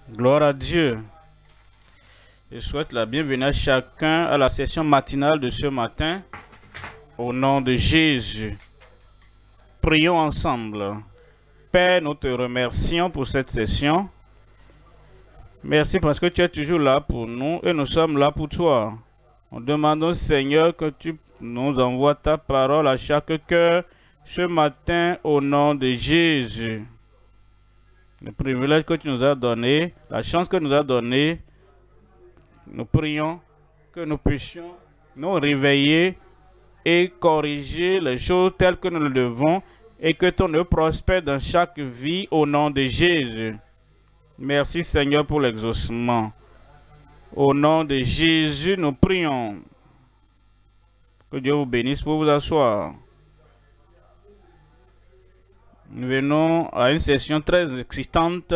Gloire à Dieu. Je souhaite la bienvenue à chacun à la session matinale de ce matin. Au nom de Jésus, prions ensemble. Père, nous te remercions pour cette session. Merci parce que tu es toujours là pour nous et nous sommes là pour toi. Nous demandons, Seigneur, que tu nous envoies ta parole à chaque cœur ce matin au nom de Jésus. Le privilège que tu nous as donné, la chance que nous as donnée, nous prions que nous puissions nous réveiller et corriger les choses telles que nous le devons et que ton œuvre prospère dans chaque vie au nom de Jésus. Merci Seigneur pour l'exaucement. Au nom de Jésus, nous prions. Que Dieu vous bénisse pour vous asseoir. Nous venons à une session très excitante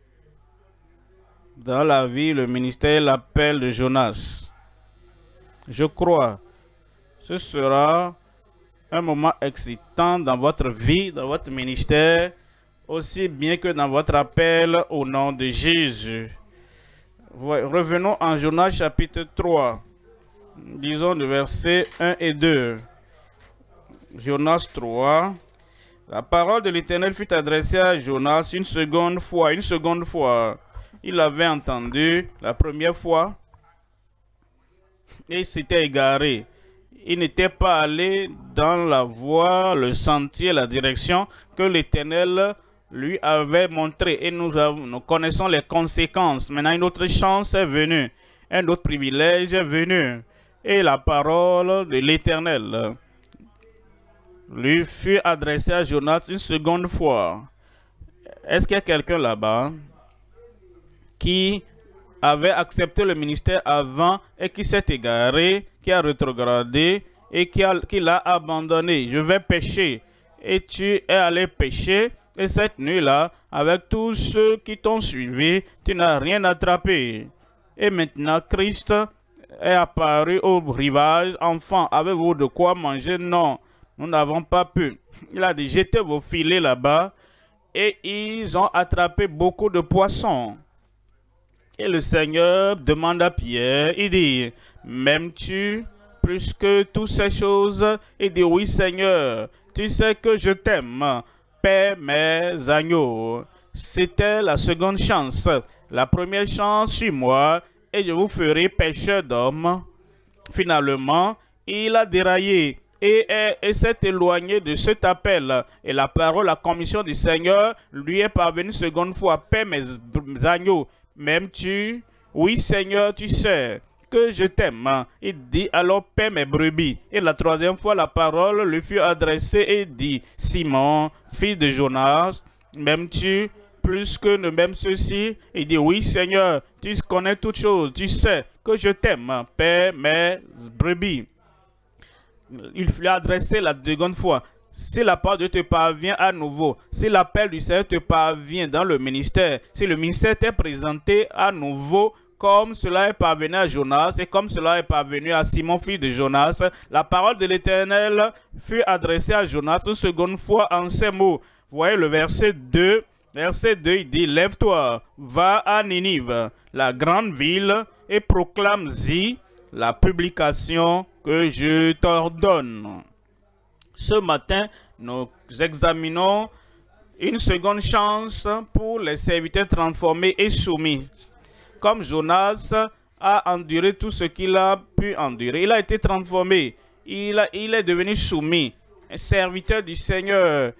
dans la vie, le ministère, l'appel de Jonas. Je crois que ce sera un moment excitant dans votre vie, dans votre ministère, aussi bien que dans votre appel au nom de Jésus. Revenons en Jonas chapitre 3, disons le verset 1 et 2. Jonas 3. La parole de l'Éternel fut adressée à Jonas une seconde fois. Il avait entendu la première fois et s'était égaré. Il n'était pas allé dans la voie, le sentier, la direction que l'Éternel lui avait montré. Et nous connaissons les conséquences. Maintenant, une autre chance est venue. Un autre privilège est venu. Et la parole de l'Éternel lui fut adressée à Jonas une seconde fois. Est-ce qu'il y a quelqu'un là-bas qui avait accepté le ministère avant et qui s'est égaré, qui a rétrogradé et qui l'a abandonné? Je vais pécher. Et tu es allé pécher, et cette nuit-là, avec tous ceux qui t'ont suivi, tu n'as rien attrapé. Et maintenant, Christ est apparu au rivage. Enfants, avez-vous de quoi manger? Non, nous n'avons pas pu. Il a dit, jetez vos filets là-bas, et ils ont attrapé beaucoup de poissons. Et le Seigneur demande à Pierre, il dit, m'aimes-tu plus que toutes ces choses? Il dit, oui Seigneur, tu sais que je t'aime, paie mes agneaux. C'était la seconde chance. La première chance, suis-moi, et je vous ferai pécheurs d'hommes. Finalement, il a déraillé et s'est éloigné de cet appel. Et la parole, la commission du Seigneur lui est parvenue une seconde fois, paie mes agneaux. M'aimes-tu? Oui, Seigneur, tu sais que je t'aime. Il dit, alors paie mes brebis. Et la troisième fois, la parole lui fut adressée et dit, Simon, fils de Jonas, m'aimes-tu plus que ne m'aime ceci? Il dit, oui, Seigneur, tu connais toutes choses, tu sais que je t'aime. Paie mes brebis. Il lui a adressé la seconde fois. Si la parole de Dieu te parvient à nouveau, si l'appel du Seigneur te parvient dans le ministère, si le ministère t'est présenté à nouveau, comme cela est parvenu à Jonas et comme cela est parvenu à Simon, fils de Jonas, la parole de l'Éternel fut adressée à Jonas une seconde fois en ces mots. Vous voyez le verset 2. Verset 2, il dit, lève-toi, va à Ninive, la grande ville, et proclame-y la publication que je t'ordonne. Ce matin, nous examinons une seconde chance pour les serviteurs transformés et soumis. Comme Jonas a enduré tout ce qu'il a pu endurer, il a été transformé, il est devenu soumis, un serviteur du Seigneur,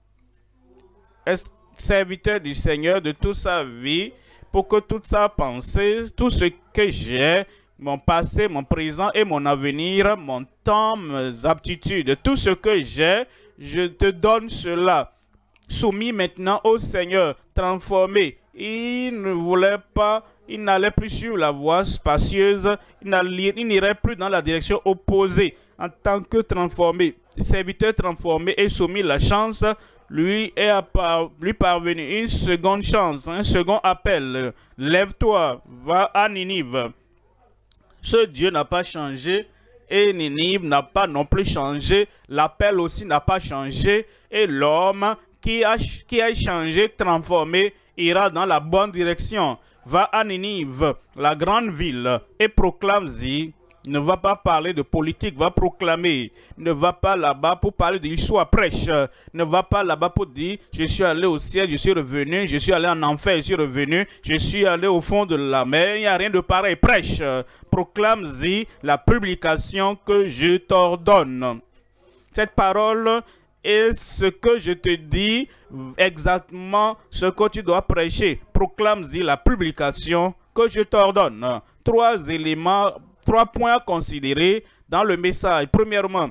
serviteur du Seigneur de toute sa vie, pour que toute sa pensée, tout ce que j'ai, mon passé, mon présent et mon avenir, mon temps, mes aptitudes, tout ce que j'ai, je te donne cela. Soumis maintenant au Seigneur, transformé. Il ne voulait pas, il n'allait plus sur la voie spacieuse, il n'irait plus dans la direction opposée. En tant que transformé, serviteur transformé et soumis, la chance lui parvenue une seconde chance, un second appel. Lève-toi, va à Ninive. Ce Dieu n'a pas changé et Ninive n'a pas non plus changé. L'appel aussi n'a pas changé. Et l'homme qui a changé, transformé, ira dans la bonne direction. va à Ninive, la grande ville, et proclame-y. Ne va pas parler de politique, va proclamer. Ne va pas là-bas pour parler de l'histoire, prêche. Ne va pas là-bas pour dire, je suis allé au ciel, je suis revenu, je suis allé en enfer, je suis revenu, je suis allé au fond de la mer, il n'y a rien de pareil, prêche. Proclame-y la publication que je t'ordonne. Cette parole est ce que je te dis, exactement ce que tu dois prêcher. Proclame-y la publication que je t'ordonne. Trois éléments, 3 points à considérer dans le message. Premièrement,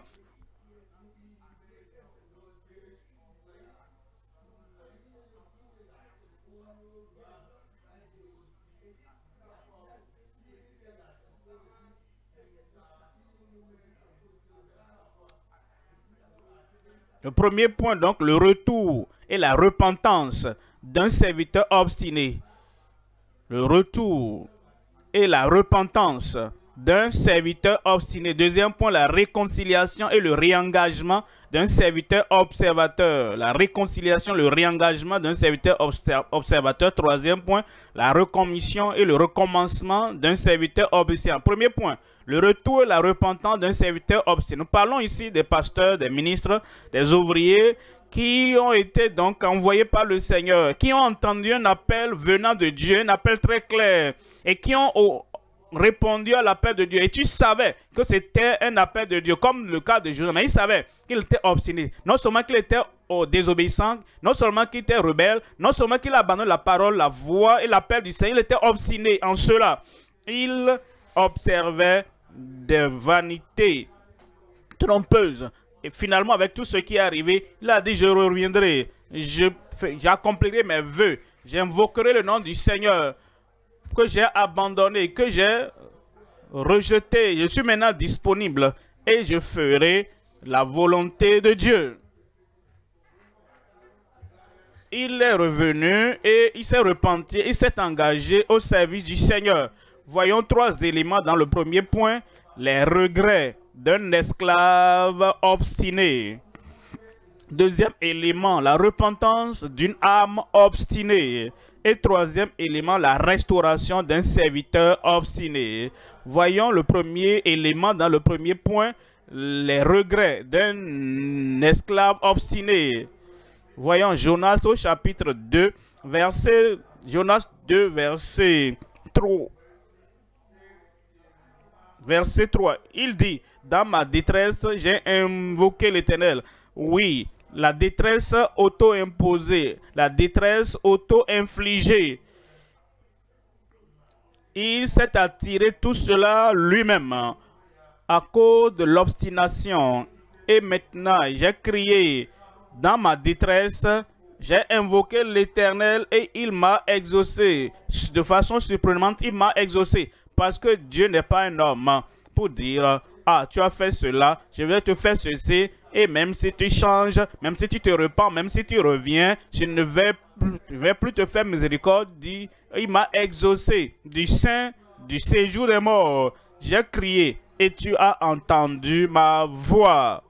le premier point, donc, le retour et la repentance d'un serviteur obstiné. Le retour et la repentance d'un serviteur obstiné. Deuxième point, la réconciliation et le réengagement d'un serviteur observateur. La réconciliation, le réengagement d'un serviteur observateur. Troisième point, la recommission et le recommencement d'un serviteur obstinat. Premier point, le retour et la repentance d'un serviteur obstiné. Nous parlons ici des pasteurs, des ministres, des ouvriers qui ont été donc envoyés par le Seigneur, qui ont entendu un appel venant de Dieu, un appel très clair, et qui ont répondu à l'appel de Dieu. Et tu savais que c'était un appel de Dieu, comme le cas de Josué, mais il savait qu'il était obstiné. Non seulement qu'il était désobéissant, non seulement qu'il était rebelle, non seulement qu'il abandonne la parole, la voix et l'appel du Seigneur, il était obstiné en cela. Il observait des vanités trompeuses. Et finalement, avec tout ce qui est arrivé, il a dit, je reviendrai, j'accomplirai mes vœux, j'invoquerai le nom du Seigneur, que j'ai abandonné, que j'ai rejeté. Je suis maintenant disponible et je ferai la volonté de Dieu. Il est revenu et il s'est repenti, il s'est engagé au service du Seigneur. Voyons 3 éléments dans le premier point. Les regrets d'un esclave obstiné. Deuxième élément, la repentance d'une âme obstinée. Et troisième élément, la restauration d'un serviteur obstiné. Voyons le premier élément dans le premier point, les regrets d'un esclave obstiné. Voyons Jonas au chapitre 2, Jonas 2, verset 3. Verset 3, il dit, dans ma détresse, j'ai invoqué l'Éternel. Oui, la détresse auto-imposée, la détresse auto-infligée. Il s'est attiré tout cela lui-même à cause de l'obstination. Et maintenant, j'ai crié dans ma détresse, j'ai invoqué l'Éternel et il m'a exaucé. De façon surprenante, il m'a exaucé. Parce que Dieu n'est pas un homme pour dire, ah, tu as fait cela, je vais te faire ceci, et même si tu changes, même si tu te repens, même si tu reviens, je ne vais plus te faire miséricorde. Dit, il m'a exaucé du sein du séjour des morts. J'ai crié et tu as entendu ma voix.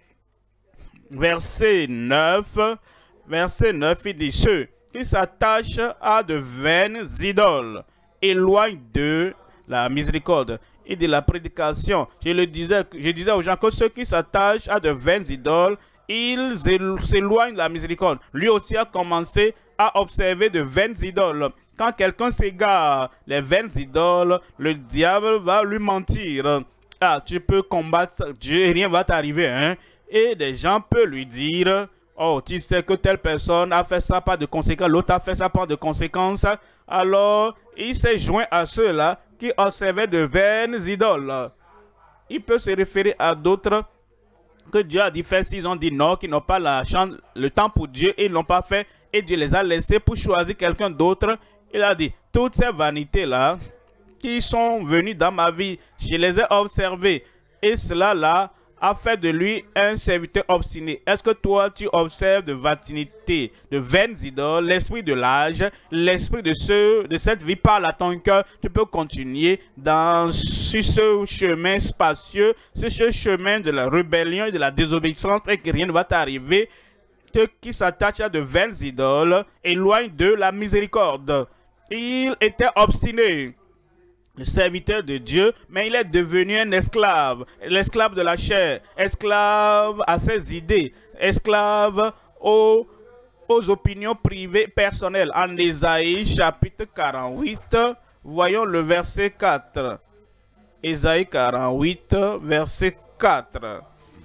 Verset 9, il dit, ceux qui s'attachent à de vaines idoles éloignent d'eux la miséricorde. Et de la prédication, je disais aux gens que ceux qui s'attachent à de vaines idoles, ils s'éloignent de la miséricorde. Lui aussi a commencé à observer de vaines idoles. Quand quelqu'un s'égare, les vaines idoles, le diable va lui mentir. Ah, tu peux combattre Dieu et rien va t'arriver, hein? Et des gens peuvent lui dire, oh, tu sais que telle personne a fait ça, pas de conséquences, l'autre a fait ça, pas de conséquences. Alors, il s'est joint à ceux-là qui observaient de vaines idoles. Il peut se référer à d'autres que Dieu a dit faire s'ils ont dit non, qui n'ont pas le temps pour Dieu et ils ne l'ont pas fait. Et Dieu les a laissés pour choisir quelqu'un d'autre. Il a dit, toutes ces vanités-là qui sont venues dans ma vie, je les ai observées. Et cela là a fait de lui un serviteur obstiné. Est-ce que toi, tu observes de vanité, de vaines idoles, l'esprit de l'âge, l'esprit de cette vie parle à ton cœur? Tu peux continuer sur ce chemin spacieux, sur ce chemin de la rébellion et de la désobéissance et que rien ne va t'arriver. Ceux qui s'attachent à de vaines idoles éloignent de la miséricorde. Il était obstiné, le serviteur de Dieu, mais il est devenu un esclave, l'esclave de la chair, esclave à ses idées, esclave aux opinions privées personnelles. En Ésaïe chapitre 48, voyons le verset 4. Ésaïe 48, verset 4.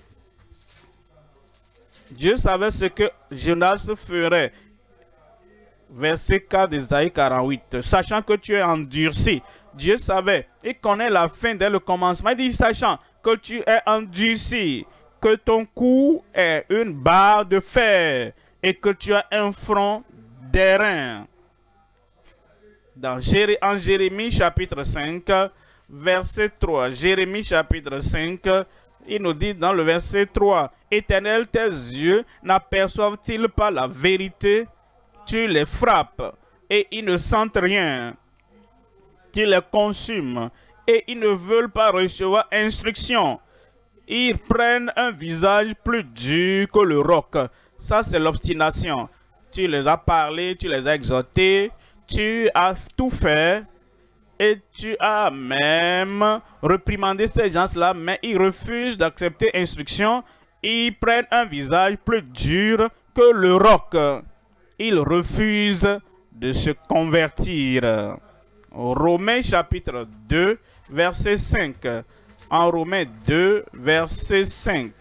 Dieu savait ce que Jonas ferait. Verset 4 d'Ésaïe 48. Sachant que tu es endurci. Dieu savait. Il connaît la fin dès le commencement. Il dit, sachant que tu es endurci, que ton cou est une barre de fer et que tu as un front d'airain. En Jérémie chapitre 5, verset 3. Jérémie chapitre 5, il nous dit dans le verset 3, « Éternel, tes yeux n'aperçoivent-ils pas la vérité? Tu les frappes et ils ne sentent rien. Tu les consumes et ils ne veulent pas recevoir instruction. Ils prennent un visage plus dur que le roc. » Ça, c'est l'obstination. Tu les as parlé, tu les as exhortés, tu as tout fait et tu as même reprimandé ces gens-là, mais ils refusent d'accepter instruction. Ils prennent un visage plus dur que le roc. Ils refusent de se convertir. Romains chapitre 2, verset 5. En Romains 2, verset 5.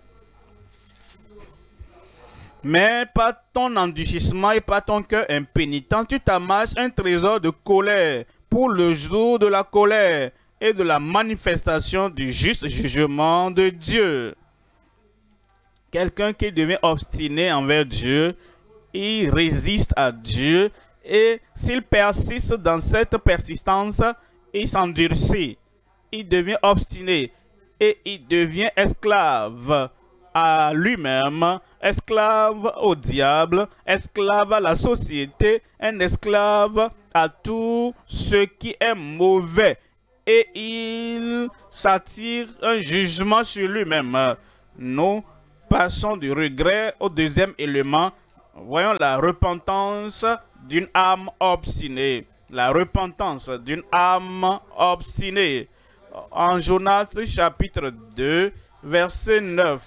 Mais par ton endurcissement et par ton cœur impénitent, tu t'amasses un trésor de colère pour le jour de la colère et de la manifestation du juste jugement de Dieu. Quelqu'un qui devient obstiné envers Dieu, il résiste à Dieu et s'il persiste dans cette persistance, il s'endurcit, il devient obstiné et il devient esclave à lui-même, esclave au diable, esclave à la société, un esclave à tout ce qui est mauvais et il s'attire un jugement sur lui-même. Nous passons du regret au deuxième élément. Voyons la repentance d'une âme obstinée. La repentance d'une âme obstinée. En Jonas chapitre 2, verset 9.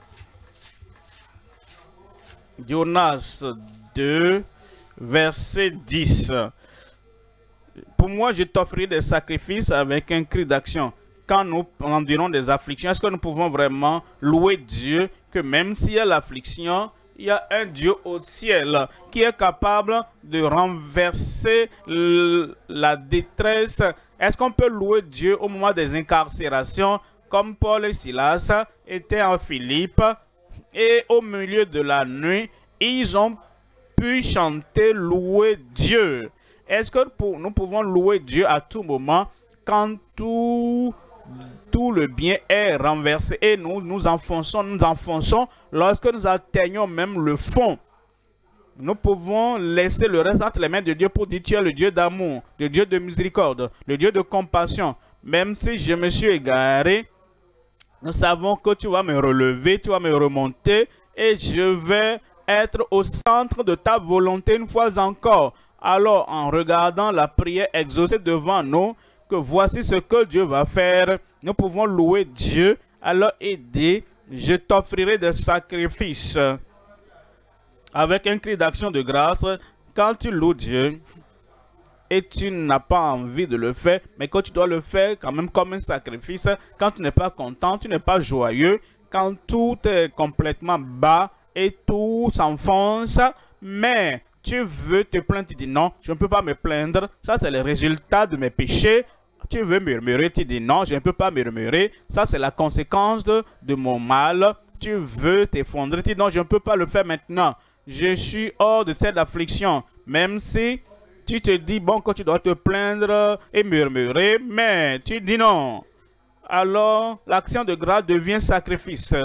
Jonas 2, verset 10. Pour moi, je t'offrirai des sacrifices avec un cri d'action. Quand nous endurons des afflictions, est-ce que nous pouvons vraiment louer Dieu que même s'il y a l'affliction, il y a un Dieu au ciel qui est capable de renverser la détresse? Est-ce qu'on peut louer Dieu au moment des incarcérations comme Paul et Silas étaient en Philippe et au milieu de la nuit, ils ont pu chanter, louer Dieu? Est-ce que nous pouvons louer Dieu à tout moment quand tout le bien est renversé et nous enfonçons lorsque nous atteignons même le fond? Nous pouvons laisser le reste entre les mains de Dieu pour dire tu es le Dieu d'amour, le Dieu de miséricorde, le Dieu de compassion. Même si je me suis égaré, nous savons que tu vas me relever, tu vas me remonter et je vais être au centre de ta volonté une fois encore. Alors, en regardant la prière exaucée devant nous, que voici ce que Dieu va faire, nous pouvons louer Dieu. Alors, aider, je t'offrirai des sacrifices. Avec un cri d'action de grâce, quand tu loues Dieu et tu n'as pas envie de le faire, mais quand tu dois le faire quand même comme un sacrifice, quand tu n'es pas content, tu n'es pas joyeux, quand tout est complètement bas et tout s'enfonce, mais tu veux te plaindre, tu dis non, je ne peux pas me plaindre, ça c'est le résultat de mes péchés. Tu veux murmurer, tu dis non, je ne peux pas murmurer, ça c'est la conséquence de mon mal. Tu veux t'effondrer, tu dis non, je ne peux pas le faire maintenant. Je suis hors de cette affliction, même si tu te dis, bon, que tu dois te plaindre et murmurer, mais tu dis non. Alors, l'action de grâce devient sacrifice.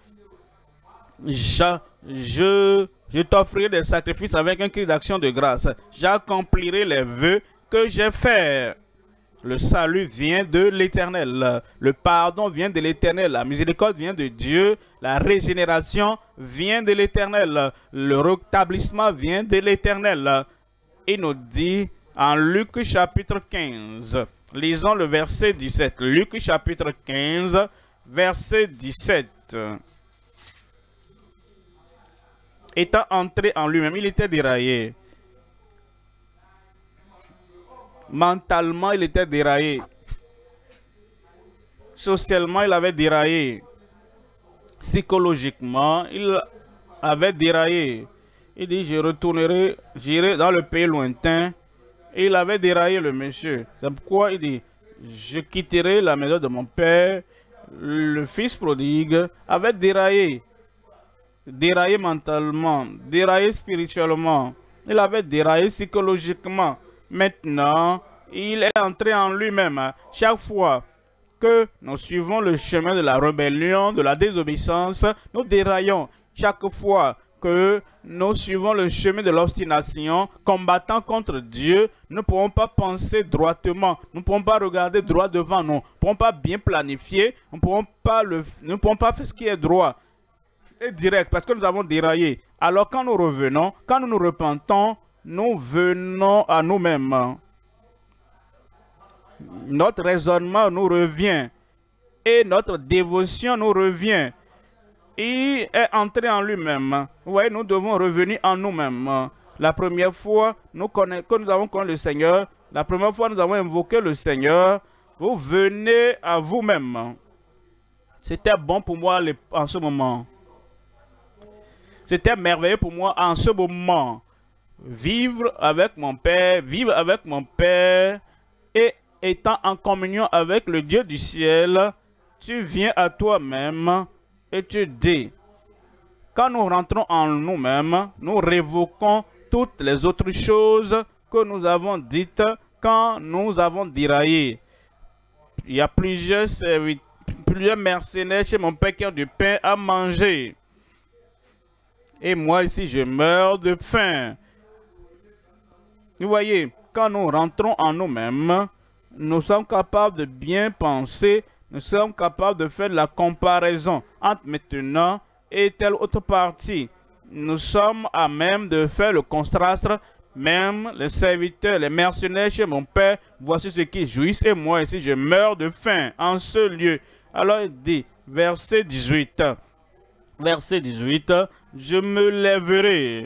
Je t'offrirai des sacrifices avec un cri d'action de grâce. J'accomplirai les vœux que j'ai faits. Le salut vient de l'Éternel. Le pardon vient de l'Éternel. La miséricorde vient de Dieu. La régénération vient de l'Éternel. Le rétablissement vient de l'Éternel. Il nous dit, En Luc chapitre 15, lisons le verset 17. Luc chapitre 15, verset 17. Étant entré en lui-même, il était déraillé. Mentalement, il était déraillé. Socialement, il avait déraillé. Psychologiquement, il avait déraillé. Il dit, je retournerai, j'irai dans le pays lointain. Et il avait déraillé, le monsieur. C'est pourquoi il dit, je quitterai la maison de mon père. Le fils prodigue avait déraillé. Déraillé mentalement, déraillé spirituellement. Il avait déraillé psychologiquement. Maintenant, il est entré en lui-même. Chaque fois que nous suivons le chemin de la rébellion, de la désobéissance, nous déraillons. Chaque fois que nous suivons le chemin de l'obstination, combattant contre Dieu, nous ne pourrons pas penser droitement, nous ne pourrons pas regarder droit devant nous, nous ne pourrons pas bien planifier, nous ne pourrons pas faire ce qui est droit et direct parce que nous avons déraillé. Alors quand nous revenons, quand nous nous repentons, nous venons à nous-mêmes. Notre raisonnement nous revient et notre dévotion nous revient. Il est entré en lui-même. Vous voyez, nous devons revenir en nous-mêmes. La première fois que nous avons connu le Seigneur, la première fois que nous avons invoqué le Seigneur, vous venez à vous-même. C'était bon pour moi en ce moment. C'était merveilleux pour moi en ce moment. Vivre avec mon Père et étant en communion avec le Dieu du ciel, tu viens à toi-même et tu dis, quand nous rentrons en nous-mêmes, nous révoquons toutes les autres choses que nous avons dites quand nous avons déraillé. Il y a plusieurs mercenaires chez mon père qui ont du pain à manger. Et moi ici, je meurs de faim. Vous voyez, quand nous rentrons en nous-mêmes, nous sommes capables de bien penser, nous sommes capables de faire la comparaison entre maintenant et telle autre partie. Nous sommes à même de faire le contraste, même les serviteurs, les mercenaires chez mon père, voici ce qu'ils jouissent et moi ici, je meurs de faim en ce lieu. Alors il dit, verset 18, je me lèverai.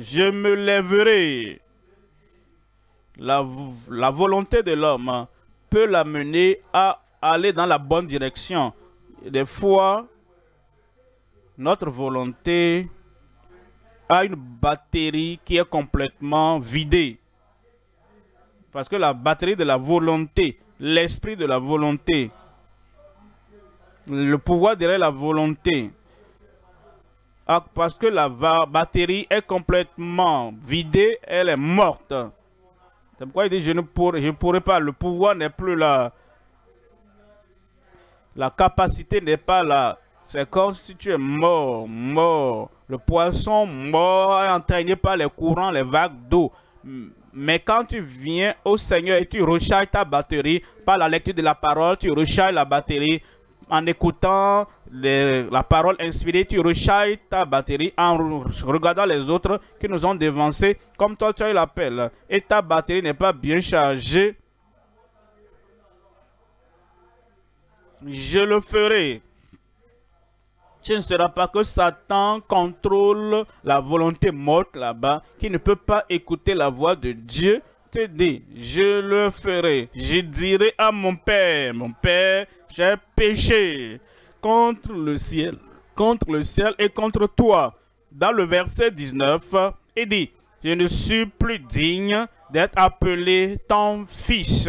La volonté de l'homme peut l'amener à aller dans la bonne direction. Des fois, notre volonté a une batterie qui est complètement vidée. Parce que la batterie de la volonté, l'esprit de la volonté, le pouvoir derrière la volonté, parce que la batterie est complètement vidée, elle est morte. C'est pourquoi il dit, je ne pourrai pas, le pouvoir n'est plus là. La capacité n'est pas là. C'est comme si tu es mort. Le poisson mort est entraîné par les courants, les vagues d'eau. Mais quand tu viens au Seigneur et tu recharges ta batterie par la lecture de la parole, tu recharges la batterie en écoutant la parole inspirée, tu recharges ta batterie en regardant les autres qui nous ont devancés, comme toi tu as eu l'appel et ta batterie n'est pas bien chargée. Je le ferai. Ce ne sera pas que Satan contrôle la volonté morte là-bas, qui ne peut pas écouter la voix de Dieu. Te dit, je le ferai. Je dirai à mon Père, j'ai péché contre le ciel et contre toi. Dans le verset 19, il dit, je ne suis plus digne d'être appelé ton fils.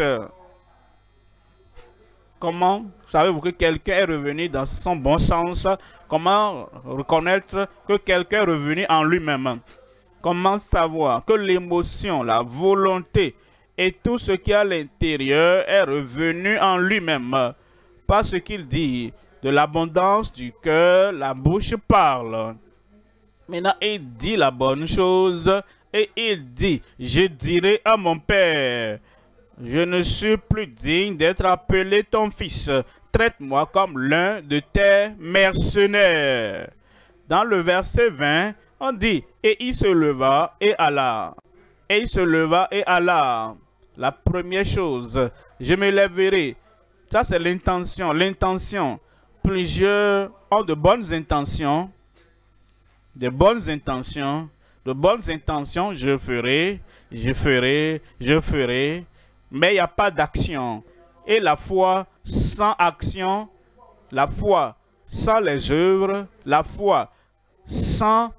Comment savez-vous que quelqu'un est revenu dans son bon sens? Comment reconnaître que quelqu'un est revenu en lui-même? Comment savoir que l'émotion, la volonté et tout ce qui est à l'intérieur est revenu en lui-même? Parce qu'il dit, de l'abondance du cœur, la bouche parle. Maintenant, il dit la bonne chose et il dit, je dirai à mon Père, je ne suis plus digne d'être appelé ton fils. Traite-moi comme l'un de tes mercenaires. Dans le verset 20, on dit, et il se leva et alla. Et il se leva et alla. La première chose, je me lèverai. Ça, c'est l'intention. L'intention. Plusieurs ont de bonnes intentions. De bonnes intentions. De bonnes intentions, je ferai, je ferai, je ferai. Mais il n'y a pas d'action. Et la foi sans action, la foi sans les œuvres, la foi sans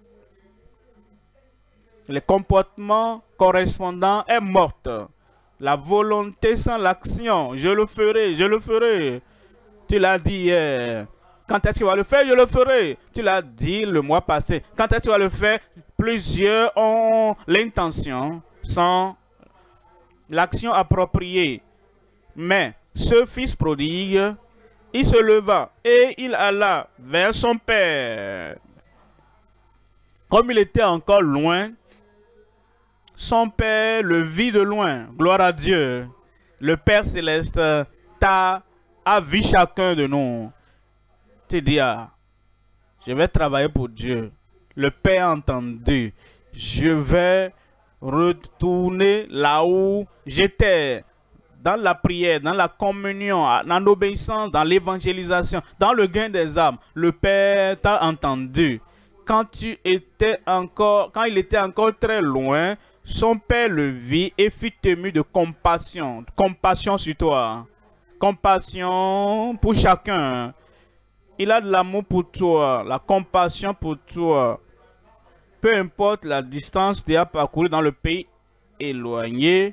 les comportements correspondants est morte. La volonté sans l'action, je le ferai, je le ferai. Tu l'as dit hier. Quand est-ce que tu vas le faire? Je le ferai. Tu l'as dit le mois passé. Quand est-ce que tu vas le faire? Plusieurs ont l'intention sans l'action appropriée. Mais ce fils prodigue, il se leva et il alla vers son père. Comme il était encore loin, son père le vit de loin. Gloire à Dieu. Le Père Céleste a vu chacun de nous. Tu dis, ah, je vais travailler pour Dieu. Le Père a entendu. Je vais retourner là où j'étais. Dans la prière, dans la communion, dans l'obéissance, dans l'évangélisation, dans le gain des âmes. Le Père t'a entendu. Quand il était encore très loin, son père le vit et fut ému de compassion. Compassion sur toi. Compassion pour chacun. Il a de l'amour pour toi, la compassion pour toi. Peu importe la distance que tu as parcourue dans le pays éloigné,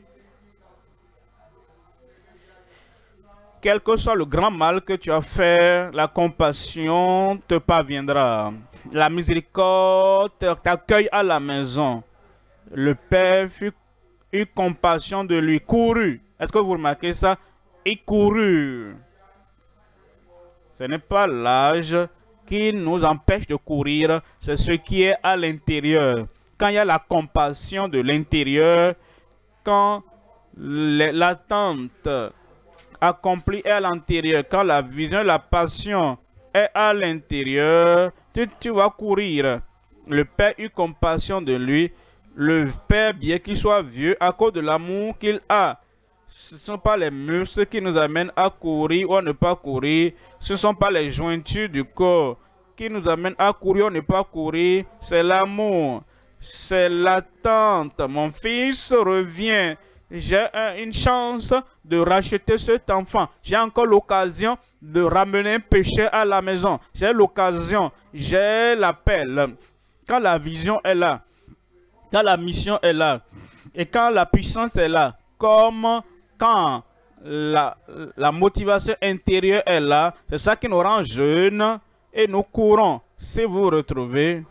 quel que soit le grand mal que tu as fait, la compassion te parviendra. La miséricorde t'accueille à la maison. Le Père eut compassion de lui, courut. Est-ce que vous remarquez ça? Il courut. Ce n'est pas l'âge qui nous empêche de courir, c'est ce qui est à l'intérieur. Quand il y a la compassion de l'intérieur, quand l'attente accomplie est à l'intérieur, quand la vision, la passion est à l'intérieur, tu vas courir. Le Père eut compassion de lui. Le Père, bien qu'il soit vieux, à cause de l'amour qu'il a, ce ne sont pas les muscles qui nous amènent à courir ou à ne pas courir. Ce ne sont pas les jointures du corps qui nous amènent à courir ou ne pas courir. C'est l'amour. C'est l'attente. Mon fils revient. J'ai une chance de racheter cet enfant. J'ai encore l'occasion de ramener un péché à la maison. J'ai l'occasion. J'ai l'appel. Quand la vision est là, quand la mission est là, et quand la puissance est là, comme quand la motivation intérieure est là, c'est ça qui nous rend jeunes et nous courons. Si vous vous retrouvez,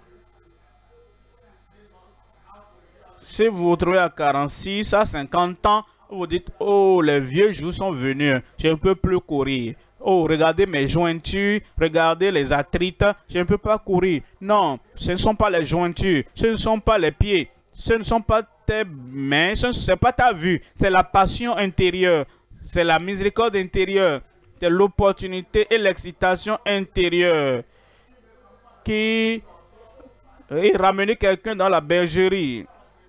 à 46, à 50 ans, vous dites, oh, les vieux jours sont venus, je ne peux plus courir. Oh, regardez mes jointures, regardez les arthrites, je ne peux pas courir. Non, ce ne sont pas les jointures, ce ne sont pas les pieds, ce ne sont pas tes mains, ce n'est pas ta vue, c'est la passion intérieure, c'est la miséricorde intérieure, c'est l'opportunité et l'excitation intérieure qui ramener quelqu'un dans la bergerie.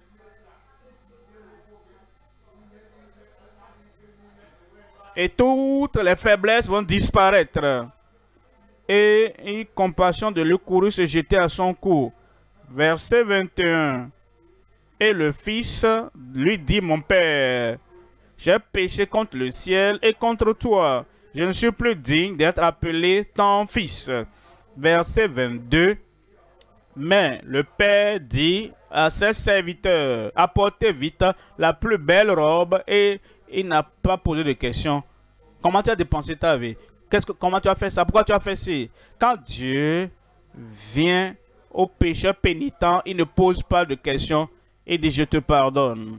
Et toutes les faiblesses vont disparaître. Et une compassion de lui courut se jeter à son cou. Verset 21. Et le fils lui dit, mon père, j'ai péché contre le ciel et contre toi. Je ne suis plus digne d'être appelé ton fils. Verset 22. Mais le père dit à ses serviteurs, apportez vite la plus belle robe, et il n'a pas posé de questions. Comment tu as dépensé ta vie? Comment tu as fait ça? Pourquoi tu as fait ça? Quand Dieu vient au pécheur pénitent, il ne pose pas de questions. Il dit, je te pardonne.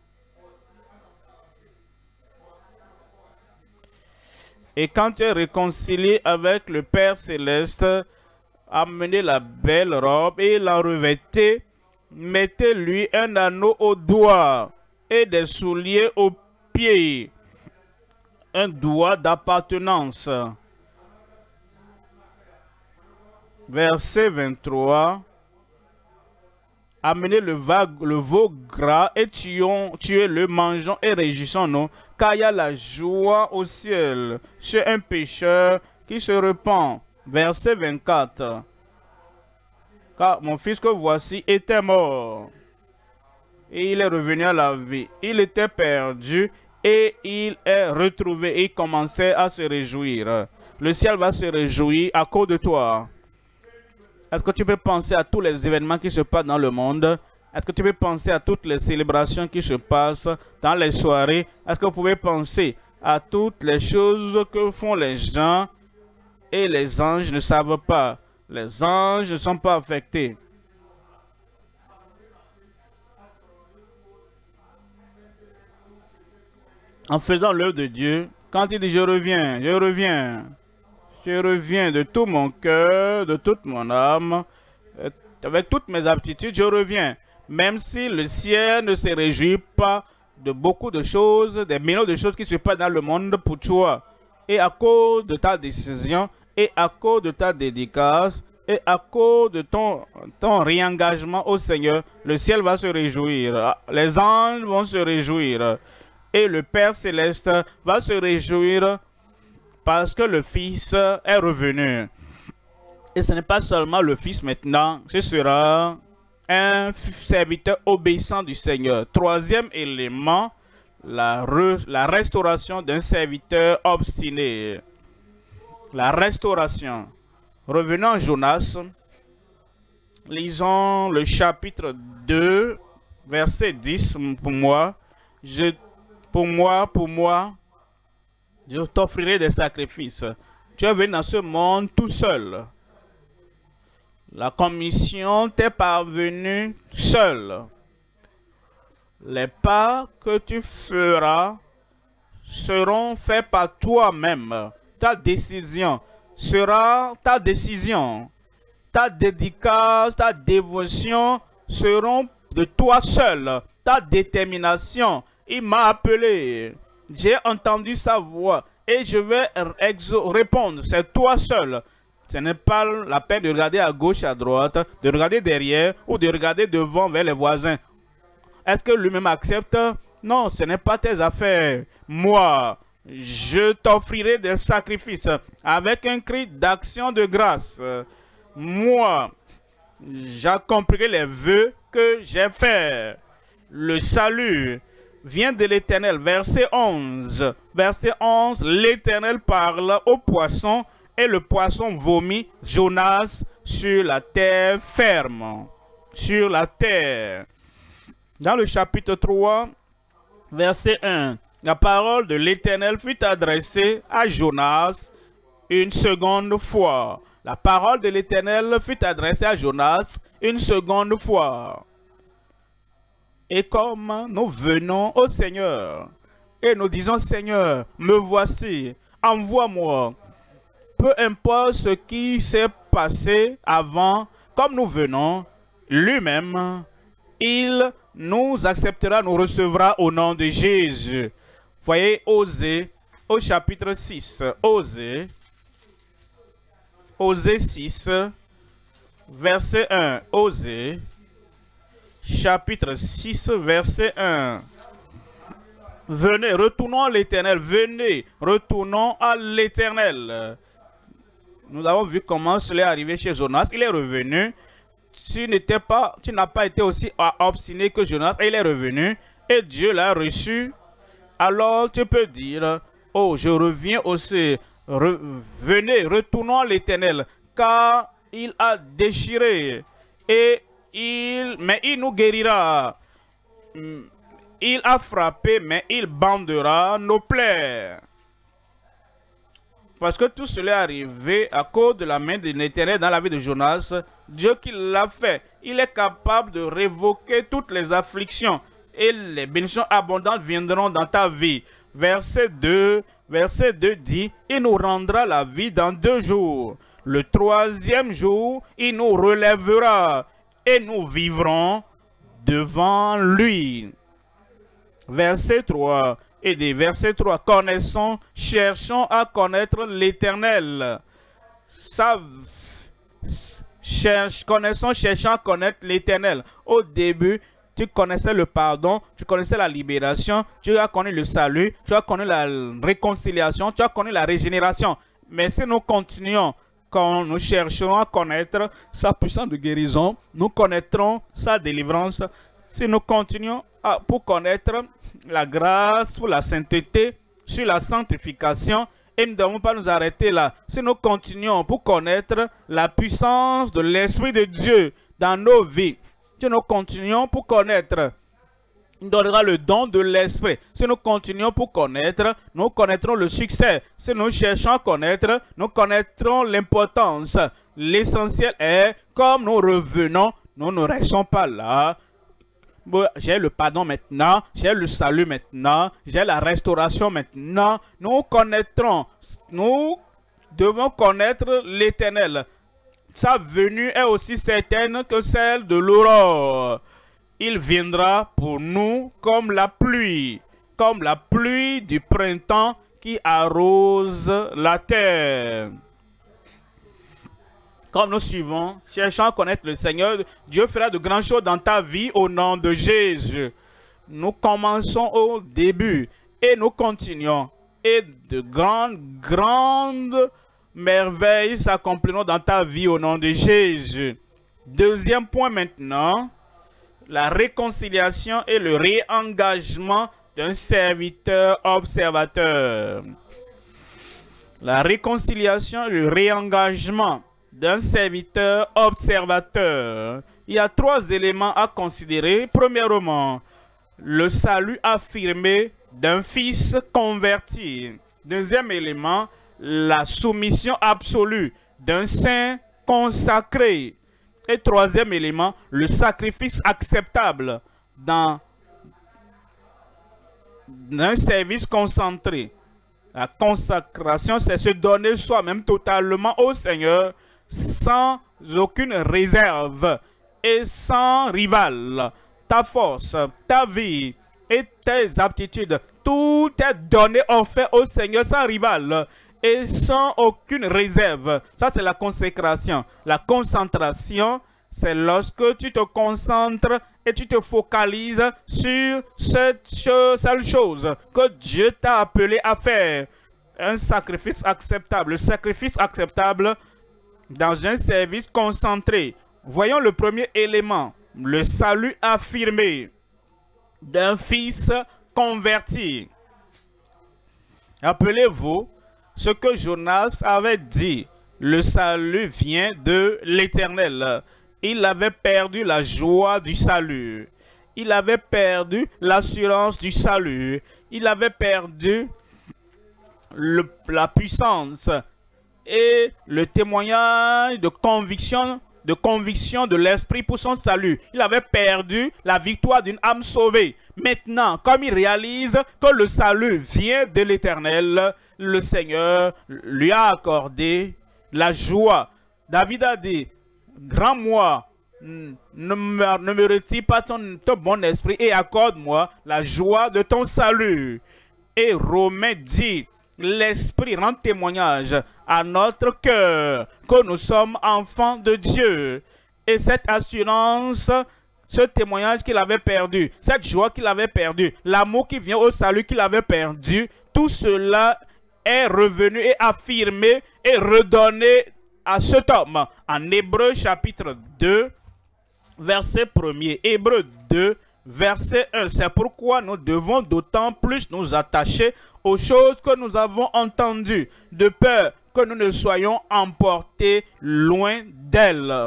Et quand tu es réconcilié avec le Père Céleste, amenez la belle robe et la revêtez. Mettez-lui un anneau au doigt et des souliers aux pieds. Un doigt d'appartenance. Verset 23. amenez le veau gras et tuez-le, mangeons et réjouissons-nous, car il y a la joie au ciel chez un pécheur qui se repent. Verset 24. Car mon fils que voici était mort, et il est revenu à la vie. Il était perdu, et il est retrouvé, et il commençait à se réjouir. Le ciel va se réjouir à cause de toi. Est-ce que tu peux penser à tous les événements qui se passent dans le monde? Est-ce que tu peux penser à toutes les célébrations qui se passent dans les soirées? Est-ce que vous pouvez penser à toutes les choses que font les gens et les anges ne savent pas? Les anges ne sont pas affectés. En faisant l'œuvre de Dieu, quand il dit « Je reviens, je reviens », je reviens de tout mon cœur, de toute mon âme, avec toutes mes aptitudes, je reviens. Même si le ciel ne se réjouit pas de beaucoup de choses, des millions de choses qui se passent dans le monde pour toi. Et à cause de ta décision, et à cause de ta dédicace, et à cause de ton réengagement au Seigneur, le ciel va se réjouir. Les anges vont se réjouir. Et le Père Céleste va se réjouir parce que le Fils est revenu. Et ce n'est pas seulement le Fils maintenant, ce sera un serviteur obéissant du Seigneur. Troisième élément, la restauration d'un serviteur obstiné. La restauration. Revenons à Jonas. Lisons le chapitre 2, verset 10 pour moi. Pour moi, je t'offrirai des sacrifices. Tu es venu dans ce monde tout seul. La commission t'est parvenue seule. Les pas que tu feras seront faits par toi-même. Ta décision sera ta décision. Ta dédicace, ta dévotion seront de toi seul. Ta détermination. Il m'a appelé. J'ai entendu sa voix et je vais répondre. C'est toi seul. Ce n'est pas la peine de regarder à gauche, à droite, de regarder derrière ou de regarder devant vers les voisins. Est-ce que lui-même accepte? Non, ce n'est pas tes affaires. Moi, je t'offrirai des sacrifices avec un cri d'action de grâce. Moi, j'accomplirai les vœux que j'ai faits. Le salut vient de l'Éternel. Verset 11. Verset 11, l'Éternel parle au poisson et le poisson vomit Jonas sur la terre ferme. Sur la terre. Dans le chapitre 3, verset 1, la parole de l'Éternel fut adressée à Jonas une seconde fois. La parole de l'Éternel fut adressée à Jonas une seconde fois. Et comme nous venons au Seigneur et nous disons, Seigneur, me voici, envoie-moi. Peu importe ce qui s'est passé avant, comme nous venons, lui-même, il nous acceptera, nous recevra au nom de Jésus. Voyez Osée au chapitre 6. Osée 6, verset 1. Osée, chapitre 6, verset 1. Venez, retournons à l'Éternel. Venez, retournons à l'Éternel. Nous avons vu comment cela est arrivé chez Jonas. Il est revenu. Tu n'as pas été aussi obstiné que Jonas. Il est revenu et Dieu l'a reçu. Alors tu peux dire, oh, je reviens aussi. Venez, retournons à l'Éternel, car il a déchiré mais il nous guérira. Il a frappé, mais il bandera nos plaies. Parce que tout cela est arrivé à cause de la main de l'Éternel dans la vie de Jonas. Dieu qui l'a fait, il est capable de révoquer toutes les afflictions et les bénédictions abondantes viendront dans ta vie. Verset 2 dit, il nous rendra la vie dans 2 jours. Le 3e jour, il nous relèvera et nous vivrons devant lui. Verset 3. Et des versets 3, connaissons, cherchons à connaître l'Éternel. connaissons, cherchant à connaître l'Éternel. Au début, tu connaissais le pardon, tu connaissais la libération, tu as connu le salut, tu as connu la réconciliation, tu as connu la régénération. Mais si nous continuons, quand nous chercherons à connaître sa puissance de guérison, nous connaîtrons sa délivrance. Si nous continuons pour connaître la grâce, pour la sainteté, sur la sanctification, et nous ne devons pas nous arrêter là. Si nous continuons pour connaître la puissance de l'Esprit de Dieu dans nos vies, si nous continuons pour connaître, il donnera le don de l'Esprit. Si nous continuons pour connaître, nous connaîtrons le succès. Si nous cherchons à connaître, nous connaîtrons l'importance. L'essentiel est, comme nous revenons, nous ne restons pas là. J'ai le pardon maintenant, j'ai le salut maintenant, j'ai la restauration maintenant. Nous connaîtrons, nous devons connaître l'Éternel. Sa venue est aussi certaine que celle de l'aurore. Il viendra pour nous comme la pluie du printemps qui arrose la terre. Comme nous suivons, cherchant à connaître le Seigneur, Dieu fera de grandes choses dans ta vie au nom de Jésus. Nous commençons au début et nous continuons. Et de grandes merveilles s'accompliront dans ta vie au nom de Jésus. Deuxième point maintenant, la réconciliation et le réengagement d'un serviteur observateur. La réconciliation et le réengagement d'un serviteur observateur. Il y a trois éléments à considérer. Premièrement, le salut affirmé d'un fils converti. Deuxième élément, la soumission absolue d'un saint consacré. Et troisième élément, le sacrifice acceptable dans un service concentré. La consacration, c'est se donner soi-même totalement au Seigneur sans aucune réserve et sans rival. Ta force, ta vie et tes aptitudes, tout est donné, offert au Seigneur sans rival et sans aucune réserve. Ça, c'est la consécration. La concentration, c'est lorsque tu te concentres et tu te focalises sur cette seule chose que Dieu t'a appelé à faire. Un sacrifice acceptable. Le sacrifice acceptable dans un service concentré. Voyons le premier élément. Le salut affirmé d'un fils converti. Rappelez-vous ce que Jonas avait dit. Le salut vient de l'Éternel. Il avait perdu la joie du salut. Il avait perdu l'assurance du salut. Il avait perdu la puissance et le témoignage de conviction de l'esprit pour son salut. Il avait perdu la victoire d'une âme sauvée. Maintenant, comme il réalise que le salut vient de l'Éternel, le Seigneur lui a accordé la joie. David a dit, grand-moi, ne me retire pas ton bon esprit et accorde-moi la joie de ton salut. Et Romains dit, l'Esprit rend témoignage à notre cœur que nous sommes enfants de Dieu. Et cette assurance, ce témoignage qu'il avait perdu, cette joie qu'il avait perdue, l'amour qui vient au salut qu'il avait perdu, tout cela est revenu et affirmé et redonné à cet homme. En Hébreux chapitre 2, verset 1er. Hébreux 2, verset 1. C'est pourquoi nous devons d'autant plus nous attacher aux choses que nous avons entendues, de peur que nous ne soyons emportés loin d'elles.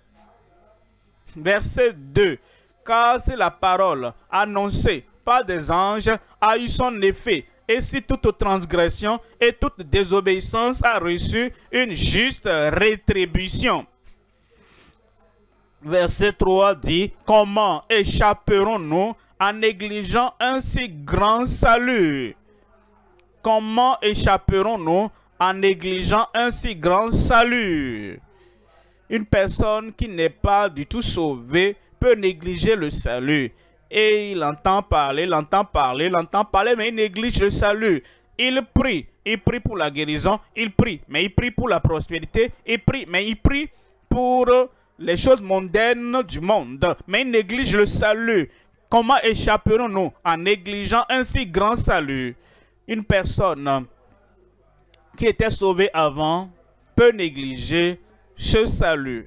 Verset 2. Car si la parole annoncée par des anges a eu son effet, et si toute transgression et toute désobéissance a reçu une juste rétribution. Verset 3 dit, comment échapperons-nous en négligeant un si grand salut? Comment échapperons-nous en négligeant un si grand salut? Une personne qui n'est pas du tout sauvée peut négliger le salut. Et il entend parler, mais il néglige le salut. Il prie pour la guérison, il prie, mais il prie pour la prospérité, il prie, mais il prie pour les choses mondaines du monde, mais ils négligent le salut. Comment échapperons-nous en négligeant un si grand salut? Une personne qui était sauvée avant peut négliger ce salut.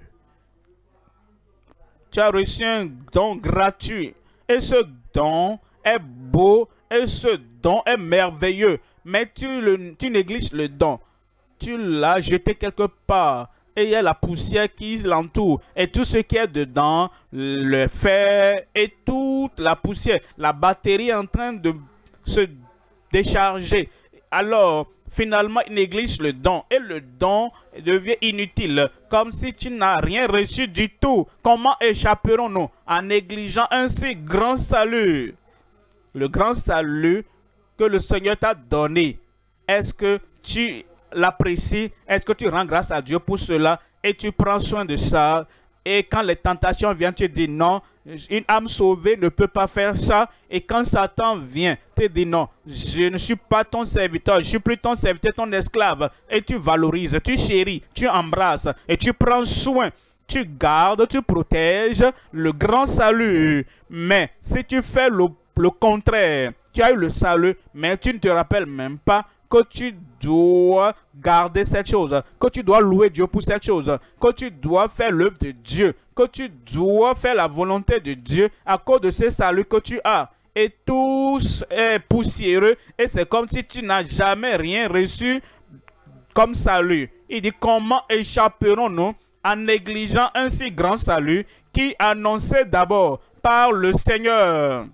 Tu as reçu un don gratuit et ce don est beau et ce don est merveilleux, mais tu négliges le don. Tu l'as jeté quelque part et il y a la poussière qui l'entoure et tout ce qui est dedans, le fer et toute la poussière, la batterie est en train de se décharger. Alors, finalement, il néglige le don et le don devient inutile, comme si tu n'as rien reçu du tout. Comment échapperons-nous en négligeant un si grand salut? Le grand salut que le Seigneur t'a donné, est-ce que tu l'apprécies? Est-ce que tu rends grâce à Dieu pour cela et tu prends soin de ça? Et quand les tentations viennent, tu dis non, une âme sauvée ne peut pas faire ça. Et quand Satan vient, tu dis non, je ne suis pas ton serviteur, je suis plus ton serviteur, ton esclave. Et tu valorises, tu chéris, tu embrasses et tu prends soin. Tu gardes, tu protèges le grand salut. Mais si tu fais le contraire, tu as eu le salut, mais tu ne te rappelles même pas que tu dois garder cette chose, que tu dois louer Dieu pour cette chose, que tu dois faire l'œuvre de Dieu, que tu dois faire la volonté de Dieu à cause de ce salut que tu as. Et tout est poussiéreux et c'est comme si tu n'as jamais rien reçu comme salut. Il dit comment échapperons-nous en négligeant un si grand salut qui annonçait d'abord par le Seigneur,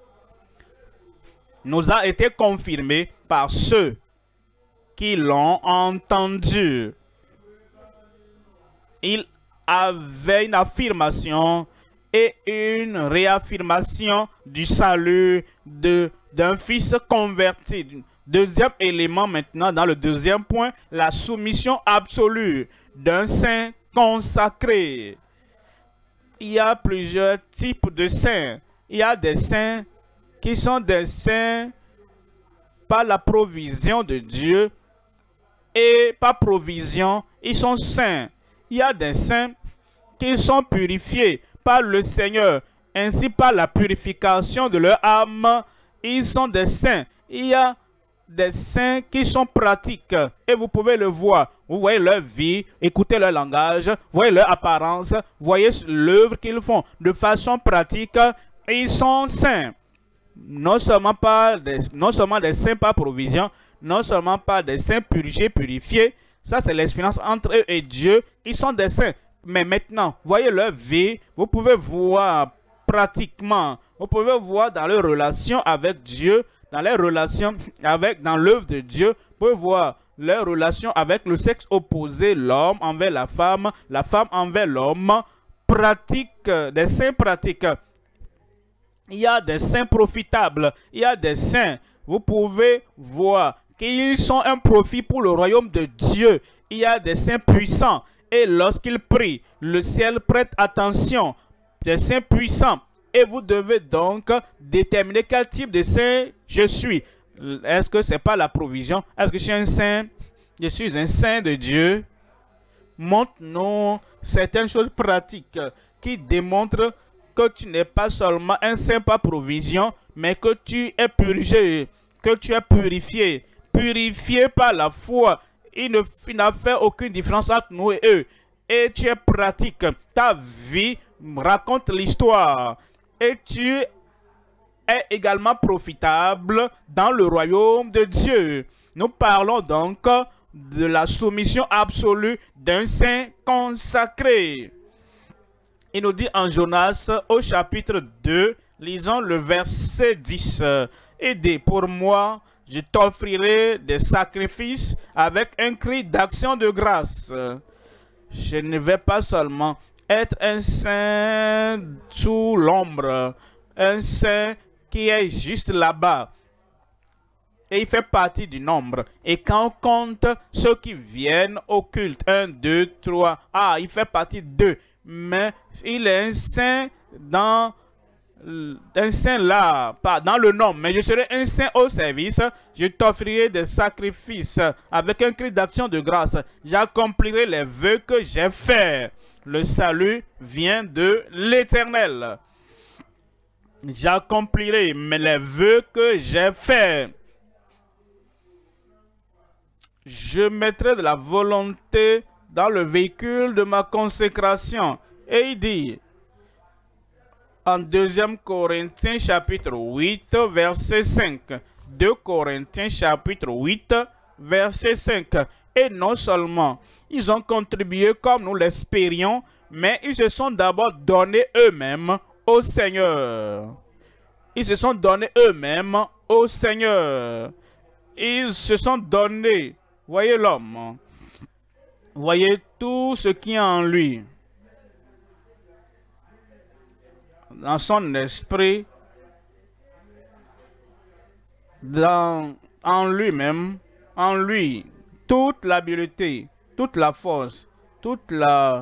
nous a été confirmé par ceux qui l'ont entendu. Il avait une affirmation et une réaffirmation du salut d'un fils converti. Deuxième élément maintenant, dans le deuxième point, la soumission absolue d'un saint consacré. Il y a plusieurs types de saints. Il y a des saints qui sont des saints par la provision de Dieu et par provision, ils sont saints. Il y a des saints qui sont purifiés par le Seigneur, ainsi par la purification de leur âme, ils sont des saints. Il y a des saints qui sont pratiques et vous pouvez le voir. Vous voyez leur vie, écoutez leur langage, voyez leur apparence, voyez l'œuvre qu'ils font. De façon pratique, ils sont saints. Non seulement des saints par provision, non seulement pas des saints purifiés. Ça, c'est l'expérience entre eux et Dieu. Ils sont des saints. Mais maintenant, voyez leur vie. Vous pouvez voir pratiquement. Vous pouvez voir dans leur relation avec Dieu, dans les relations dans l'œuvre de Dieu. Vous pouvez voir leur relation avec le sexe opposé, l'homme envers la femme envers l'homme. Pratique, des saints pratiques. Il y a des saints profitables. Il y a des saints. Vous pouvez voir qu'ils sont un profit pour le royaume de Dieu. Il y a des saints puissants. Et lorsqu'ils prient, le ciel prête attention. Des saints puissants. Et vous devez donc déterminer quel type de saint je suis. Est-ce que ce n'est pas la provision? Est-ce que je suis un saint? Je suis un saint de Dieu. Montre-nous certaines choses pratiques qui démontrent que tu n'es pas seulement un saint par provision, mais que tu es purgé, que tu es purifié. Purifié par la foi. Il n'a fait aucune différence entre nous et eux. Et tu es pratique. Ta vie raconte l'histoire. Et tu es également profitable dans le royaume de Dieu. Nous parlons donc de la soumission absolue d'un saint consacré. Il nous dit en Jonas au chapitre 2, lisons le verset 10. Aidez pour moi, je t'offrirai des sacrifices avec un cri d'action de grâce. Je ne vais pas seulement être un saint sous l'ombre, un saint qui est juste là-bas. Et il fait partie du nombre. Et quand on compte ceux qui viennent au culte, 1, 2, 3, il fait partie d'eux. Mais il est un saint dans pas dans le nom, mais je serai un saint au service. Je t'offrirai des sacrifices avec un cri d'action de grâce. J'accomplirai les vœux que j'ai faits. Le salut vient de l'Éternel. J'accomplirai les vœux que j'ai faits. Je mettrai de la volonté dans le véhicule de ma consécration. Et il dit, en 2 Corinthiens chapitre 8, verset 5. 2 Corinthiens chapitre 8, verset 5. Et non seulement ils ont contribué comme nous l'espérions, mais ils se sont d'abord donnés eux-mêmes au Seigneur. Ils se sont donnés eux-mêmes au Seigneur. Ils se sont donnés. Voyez l'homme. Voyez tout ce qui est en lui. Dans son esprit, en lui-même, en lui, toute l'habileté, toute la force, toute la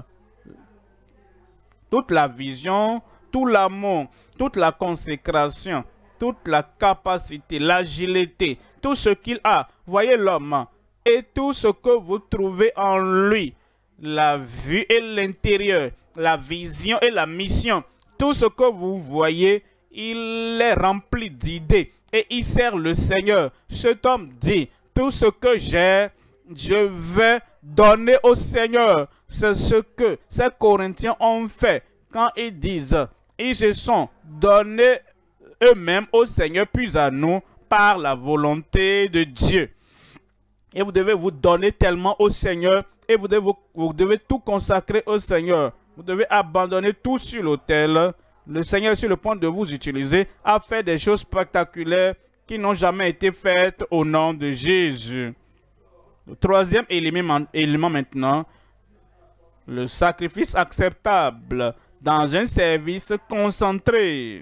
vision, tout l'amour, toute la consécration, toute la capacité, l'agilité, tout ce qu'il a. Voyez l'homme et tout ce que vous trouvez en lui, la vue et l'intérieur, la vision et la mission, tout ce que vous voyez, il est rempli d'idées et il sert le Seigneur. Cet homme dit, tout ce que j'ai, je vais donner au Seigneur. C'est ce que ces Corinthiens ont fait quand ils disent, ils se sont donnés eux-mêmes au Seigneur, puis à nous, par la volonté de Dieu. Et vous devez vous donner tellement au Seigneur et vous devez tout consacrer au Seigneur. Vous devez abandonner tout sur l'autel. Le Seigneur est sur le point de vous utiliser à faire des choses spectaculaires qui n'ont jamais été faites au nom de Jésus. Le 3e élément maintenant, le sacrifice acceptable dans un service concentré.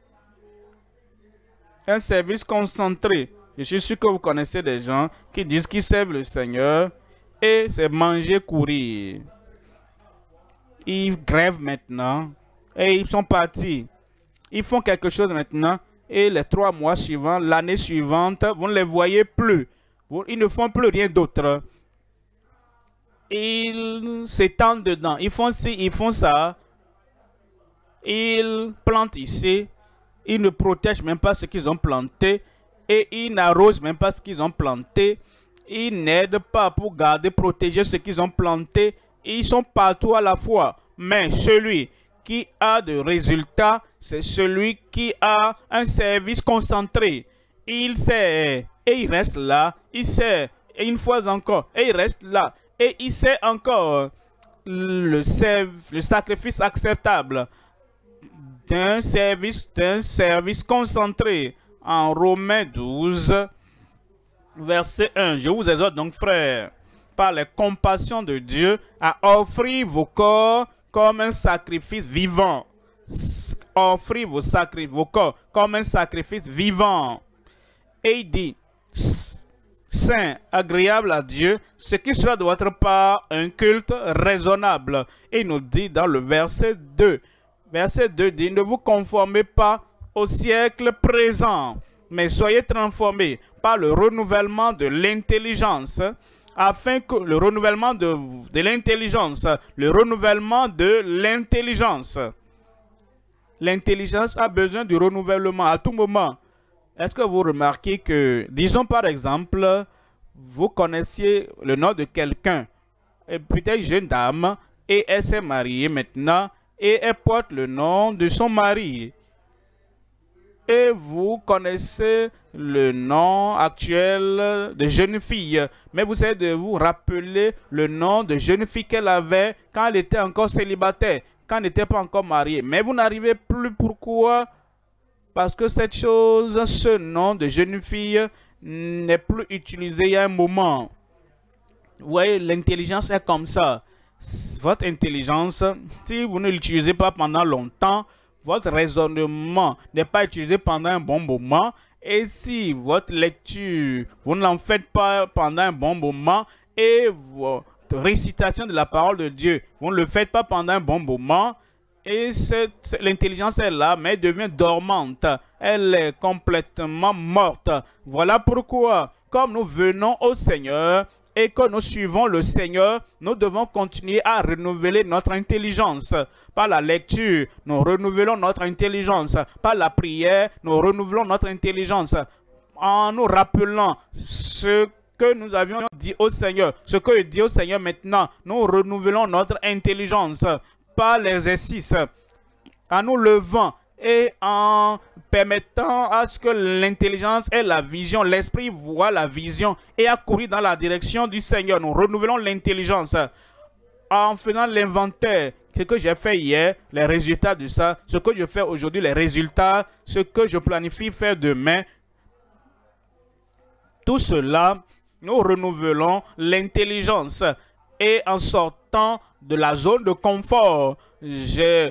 Un service concentré. Je suis sûr que vous connaissez des gens qui disent qu'ils servent le Seigneur et c'est manger, courir. Ils grèvent maintenant et ils sont partis. Ils font quelque chose maintenant et les 3 mois suivants, l'année suivante, vous ne les voyez plus. Ils ne font plus rien d'autre. Ils s'étendent dedans. Ils font ci, ils font ça. Ils plantent ici. Ils ne protègent même pas ce qu'ils ont planté. Et ils n'arrosent même pas ce qu'ils ont planté. Ils n'aident pas pour garder, protéger ce qu'ils ont planté. Ils sont partout à la fois. Mais celui qui a de résultats, c'est celui qui a un service concentré. Il sait et il reste là. Il sait et une fois encore et il reste là. Et il sait encore le sacrifice acceptable d'un service concentré. En Romains 12, verset 1. Je vous exhorte donc, frères, par les compassions de Dieu, à offrir vos corps comme un sacrifice vivant. Offrez vos corps comme un sacrifice vivant. Et il dit, saint, agréable à Dieu, ce qui soit de votre part un culte raisonnable. Et il nous dit dans le verset 2. Verset 2 dit, ne vous conformez pas au siècle présent, mais soyez transformés par le renouvellement de l'intelligence, afin que le renouvellement de l'intelligence, l'intelligence a besoin du renouvellement à tout moment. Est-ce que vous remarquez que, disons par exemple, vous connaissiez le nom de quelqu'un, peut-être jeune dame, et elle s'est mariée maintenant, et elle porte le nom de son mari. Et vous connaissez le nom actuel de jeune fille. Mais vous essayez de vous rappeler le nom de jeune fille qu'elle avait quand elle était encore célibataire, quand elle n'était pas encore mariée. Mais vous n'arrivez plus. Pourquoi? Parce que cette chose, ce nom de jeune fille n'est plus utilisé il y a un moment. Vous voyez, l'intelligence est comme ça. Votre intelligence, si vous ne l'utilisez pas pendant longtemps, votre raisonnement n'est pas utilisé pendant un bon moment. Et si votre lecture, vous ne l'en faites pas pendant un bon moment, et votre récitation de la parole de Dieu, vous ne le faites pas pendant un bon moment, et l'intelligence est là, mais elle devient dormante. Elle est complètement morte. Voilà pourquoi, comme nous venons au Seigneur, et que nous suivons le Seigneur, nous devons continuer à renouveler notre intelligence. Par la lecture, nous renouvelons notre intelligence. Par la prière, nous renouvelons notre intelligence. En nous rappelant ce que nous avions dit au Seigneur, ce que dit au Seigneur maintenant, nous renouvelons notre intelligence par l'exercice, en nous levant et en permettant à ce que l'intelligence et la vision, l'esprit voit la vision et accourir dans la direction du Seigneur. Nous renouvelons l'intelligence en faisant l'inventaire. Ce que j'ai fait hier, les résultats de ça, ce que je fais aujourd'hui, les résultats, ce que je planifie faire demain. Tout cela, nous renouvelons l'intelligence et en sortant de la zone de confort, j'ai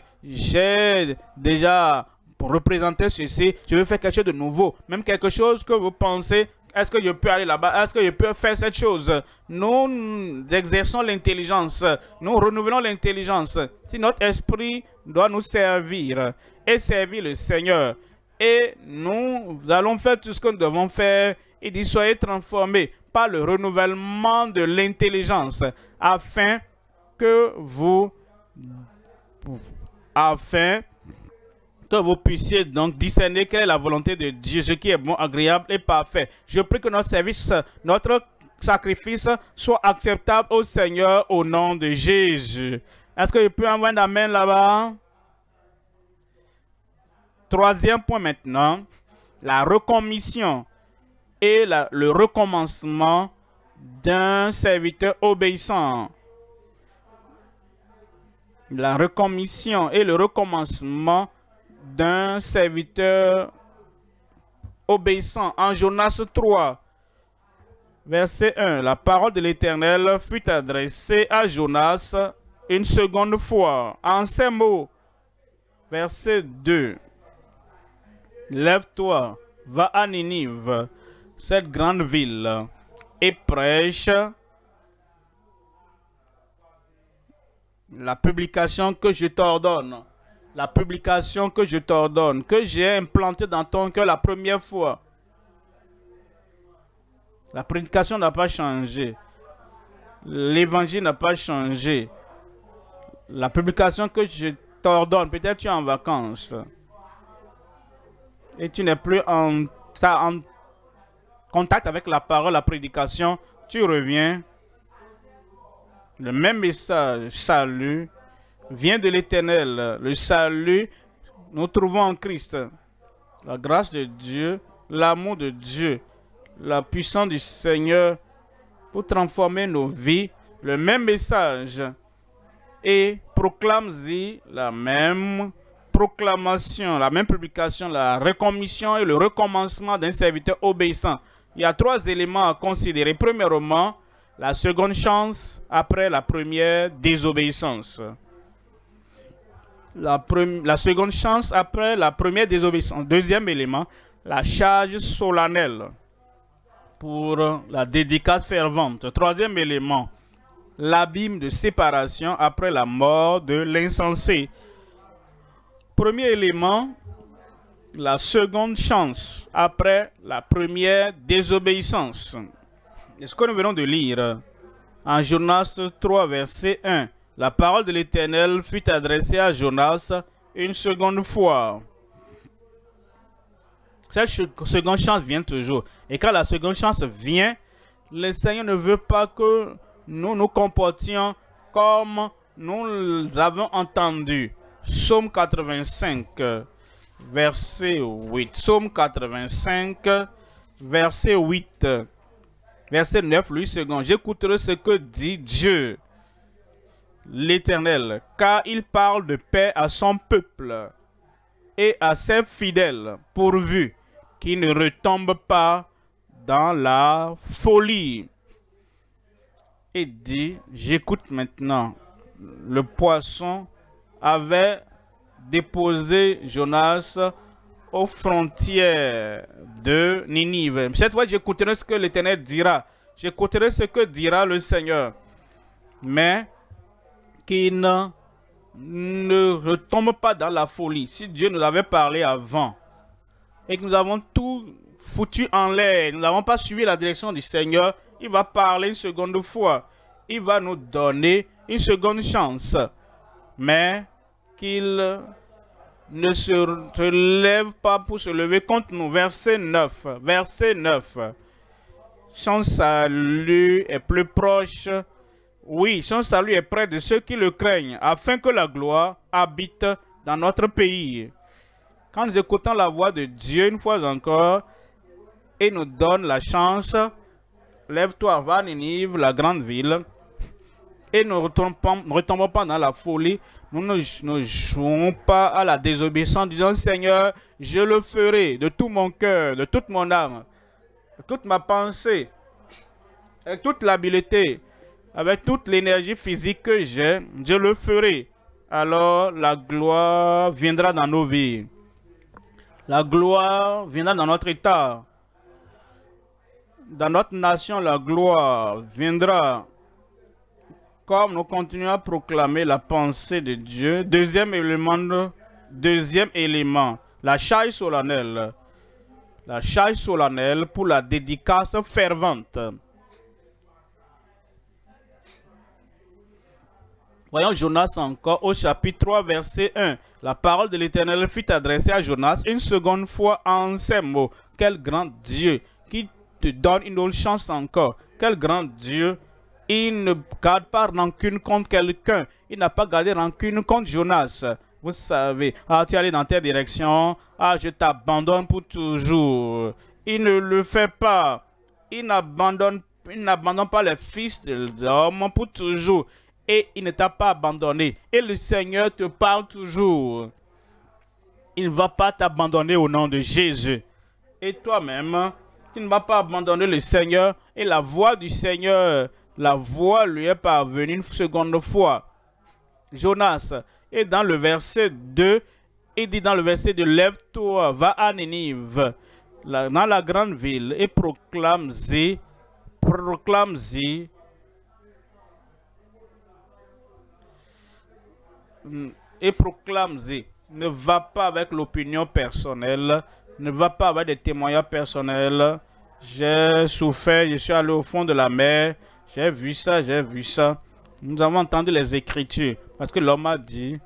déjà représenté ceci, je veux faire quelque chose de nouveau, même quelque chose que vous pensez, est-ce que je peux aller là-bas, est-ce que je peux faire cette chose? Nous exerçons l'intelligence, nous renouvelons l'intelligence. Si notre esprit doit nous servir et servir le Seigneur, et nous allons faire tout ce que nous devons faire. Il dit, soyez transformés par le renouvellement de l'intelligence, afin que vous puissiez donc discerner quelle est la volonté de Dieu, ce qui est bon, agréable et parfait. Je prie que notre service, notre sacrifice soit acceptable au Seigneur au nom de Jésus. Est-ce que je peux envoyer un amen là-bas? Troisième point maintenant, la recommission et le recommencement d'un serviteur obéissant. La recommission et le recommencement d'un serviteur obéissant. En Jonas 3, verset 1, la parole de l'Éternel fut adressée à Jonas une seconde fois. En ces mots, verset 2, lève-toi, va à Ninive, cette grande ville, et prêche la publication que je t'ordonne. La publication que je t'ordonne, que j'ai implantée dans ton cœur la première fois. La prédication n'a pas changé. L'évangile n'a pas changé. La publication que je t'ordonne, peut-être tu es en vacances. Et tu n'es plus en contact avec la parole, la prédication, tu reviens. Le même message, salut, vient de l'Éternel. Le salut, nous trouvons en Christ. La grâce de Dieu, l'amour de Dieu, la puissance du Seigneur pour transformer nos vies. Le même message. Et proclame-y la même proclamation, la même publication, la recommission et le recommencement d'un serviteur obéissant. Il y a trois éléments à considérer. Premièrement, la seconde chance après la première désobéissance. La seconde chance après la première désobéissance. Deuxième élément, la charge solennelle pour la dédicace fervente. Troisième élément, l'abîme de séparation après la mort de l'insensé. Premier élément, la seconde chance après la première désobéissance. Et ce que nous venons de lire en Jonas 3, verset 1. La parole de l'Éternel fut adressée à Jonas une seconde fois. Cette seconde chance vient toujours. Et quand la seconde chance vient, le Seigneur ne veut pas que nous nous comportions comme nous l'avons entendu. Psaume 85, verset 8. Psaume 85, verset 8. Verset 9, Louis II. J'écouterai ce que dit Dieu, l'Éternel, car il parle de paix à son peuple et à ses fidèles, pourvu qu'ils ne retombent pas dans la folie. Et dit, j'écoute maintenant. Le poisson avait déposé Jonas aux frontières de Ninive. Cette fois, j'écouterai ce que l'Éternel dira. J'écouterai ce que dira le Seigneur. Mais qu'il ne retombe pas dans la folie. Si Dieu nous avait parlé avant et que nous avons tout foutu en l'air, nous n'avons pas suivi la direction du Seigneur Il va parler une seconde fois. Il va nous donner une seconde chance. Mais qu'il ne se relève pas pour se lever contre nous. Verset 9. Verset 9. Son salut est plus proche. Oui, son salut est près de ceux qui le craignent, afin que la gloire habite dans notre pays. Quand nous écoutons la voix de Dieu une fois encore, et nous donne la chance, lève-toi, va à Ninive, la grande ville, et ne retombons pas dans la folie. Nous ne jouons pas à la désobéissance, disant Seigneur, je le ferai de tout mon cœur, de toute mon âme, de toute ma pensée, avec toute l'habileté, avec toute l'énergie physique que j'ai, je le ferai. Alors la gloire viendra dans nos vies. La gloire viendra dans notre état. Dans notre nation, la gloire viendra. Comme nous continuons à proclamer la pensée de Dieu. Deuxième élément, la charge solennelle. La charge solennelle pour la dédicace fervente. Voyons Jonas encore au chapitre 3, verset 1. La parole de l'Éternel fut adressée à Jonas une seconde fois en ces mots. Quel grand Dieu qui te donne une autre chance encore. Quel grand Dieu. Il ne garde pas rancune contre quelqu'un. Il n'a pas gardé rancune contre Jonas. Vous savez, tu es allé dans telle direction. Je t'abandonne pour toujours. Il ne le fait pas. Il n'abandonne pas les fils de l'homme pour toujours. Et il ne t'a pas abandonné. Et le Seigneur te parle toujours. Il ne va pas t'abandonner au nom de Jésus. Et toi-même, tu ne vas pas abandonner le Seigneur. Et la voix du Seigneur, la voix lui est parvenue une seconde fois. Jonas, et dans le verset 2, il dit dans le verset 2, lève-toi, va à Ninive, dans la grande ville, et proclame-y, Ne va pas avec l'opinion personnelle, ne va pas avec des témoignages personnels. J'ai souffert, je suis allé au fond de la mer, j'ai vu ça, j'ai vu ça. Nous avons entendu les Écritures, parce que l'homme a dit,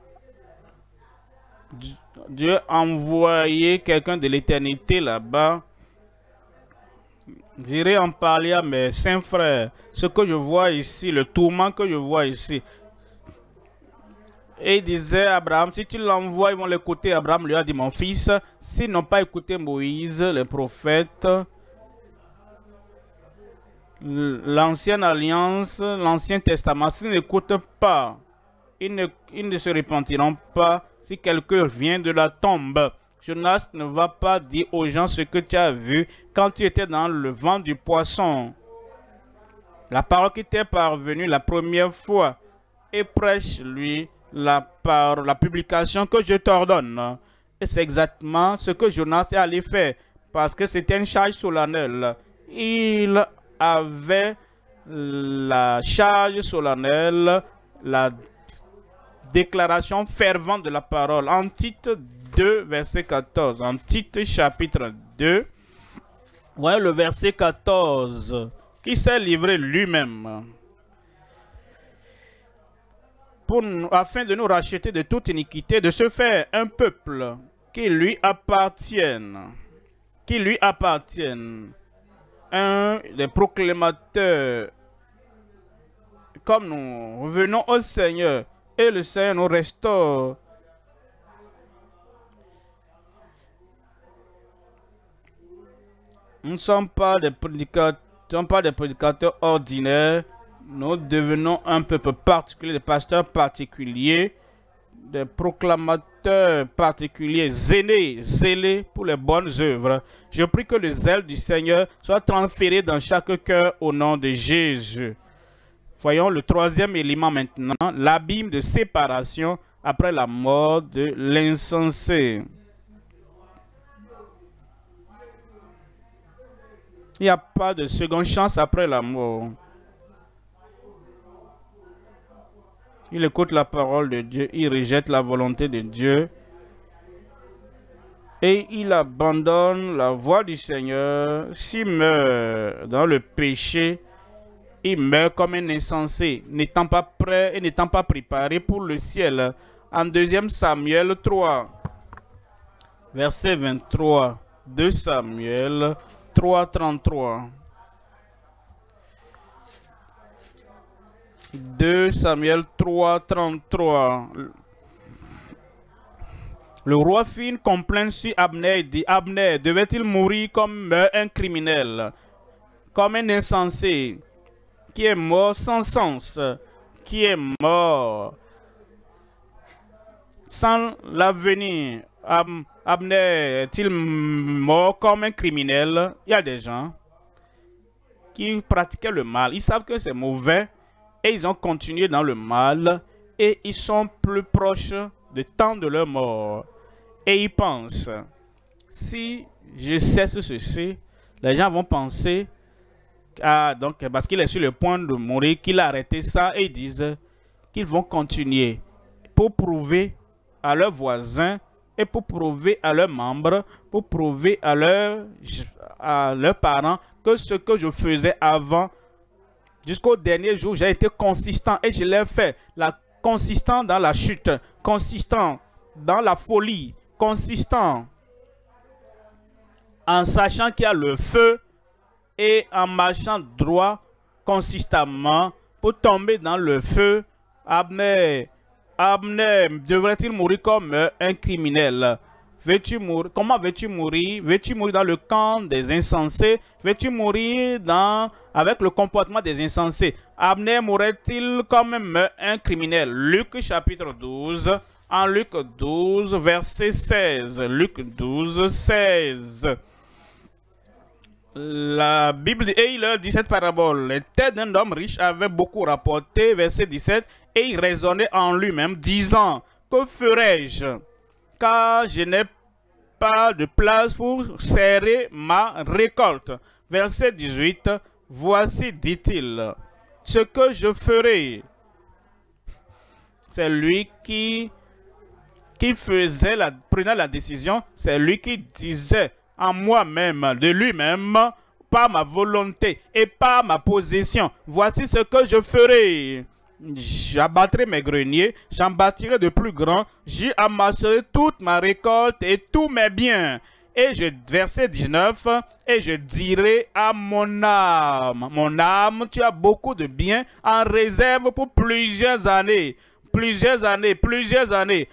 Dieu a envoyé quelqu'un de l'éternité là-bas. J'irai en parler à mes saints frères. Ce que je vois ici, le tourment que je vois ici. Et il disait à Abraham, si tu l'envoies, ils vont l'écouter. Abraham lui a dit, mon fils, s'ils n'ont pas écouté Moïse, les prophètes, l'ancienne alliance, l'ancien testament, s'ils n'écoutent pas, ils ne se repentiront pas si quelqu'un vient de la tombe. Jonas ne va pas dire aux gens ce que tu as vu quand tu étais dans le ventre du poisson. La parole qui t'est parvenue la première fois, et prêche-lui la publication que je t'ordonne. Et c'est exactement ce que Jonas est allé faire, parce que c'était une charge solennelle. Il avait la charge solennelle, la déclaration fervente de la parole. En Tite 2, verset 14. En Tite chapitre 2, voyez le verset 14, qui s'est livré lui-même afin de nous racheter de toute iniquité, de se faire un peuple qui lui appartienne. Qui lui appartienne. Un des proclamateurs. Comme nous revenons au Seigneur et le Seigneur nous restaure. Nous ne sommes pas des prédicateurs ordinaires. Nous devenons un peuple particulier, des pasteurs particuliers, des proclamateurs particuliers, zélés pour les bonnes œuvres. Je prie que le zèle du Seigneur soit transféré dans chaque cœur au nom de Jésus. Voyons le troisième élément maintenant, l'abîme de séparation après la mort de l'insensé. Il n'y a pas de seconde chance après la mort. Il écoute la parole de Dieu, il rejette la volonté de Dieu. et il abandonne la voie du Seigneur, s'il meurt dans le péché, il meurt comme un insensé, n'étant pas prêt et n'étant pas préparé pour le ciel. En 2 Samuel 3, verset 23. 2 Samuel 3, 33. 2 Samuel 3, 33. Le roi fit une complainte sur Abner et dit: Abner devait-il mourir comme un criminel, comme un insensé, qui est mort sans sens, qui est mort sans l'avenir? Abner est-il mort comme un criminel? Il y a des gens qui pratiquaient le mal. Ils savent que c'est mauvais et ils ont continué dans le mal et ils sont plus proches du temps de leur mort. Et ils pensent, si je cesse ceci, les gens vont penser, donc, parce qu'il est sur le point de mourir, qu'il a arrêté ça, et ils disent qu'ils vont continuer pour prouver à leurs voisins et pour prouver à leurs membres, pour prouver à leurs parents que ce que je faisais avant, jusqu'au dernier jour, j'ai été consistant et je l'ai fait. Consistant dans la chute, consistant dans la folie, consistant en sachant qu'il y a le feu et en marchant droit consistamment pour tomber dans le feu. Abner devrait-il mourir comme un criminel? Veux-tu mourir? Comment veux-tu mourir? Veux-tu mourir dans le camp des insensés? Veux-tu mourir avec le comportement des insensés? Abner mourrait-il comme un criminel? Luc chapitre 12. En Luc 12, verset 16. Luc 12, 16. La Bible dit, et il leur dit cette parabole: les têtes d'un homme riche avaient beaucoup rapporté, verset 17, et il raisonnait en lui-même, disant: que ferai-je, car je n'ai pas de place pour serrer ma récolte. Verset 18, voici, dit-il, ce que je ferai. C'est lui qui prenait la décision, c'est lui qui disait en moi-même, de lui-même, par ma volonté et par ma possession: voici ce que je ferai. J'abattrai mes greniers, j'en bâtirai de plus grands, j'y amasserai toute ma récolte et tous mes biens. Et verset 19, et je dirai à mon âme, tu as beaucoup de biens en réserve pour plusieurs années. Plusieurs années.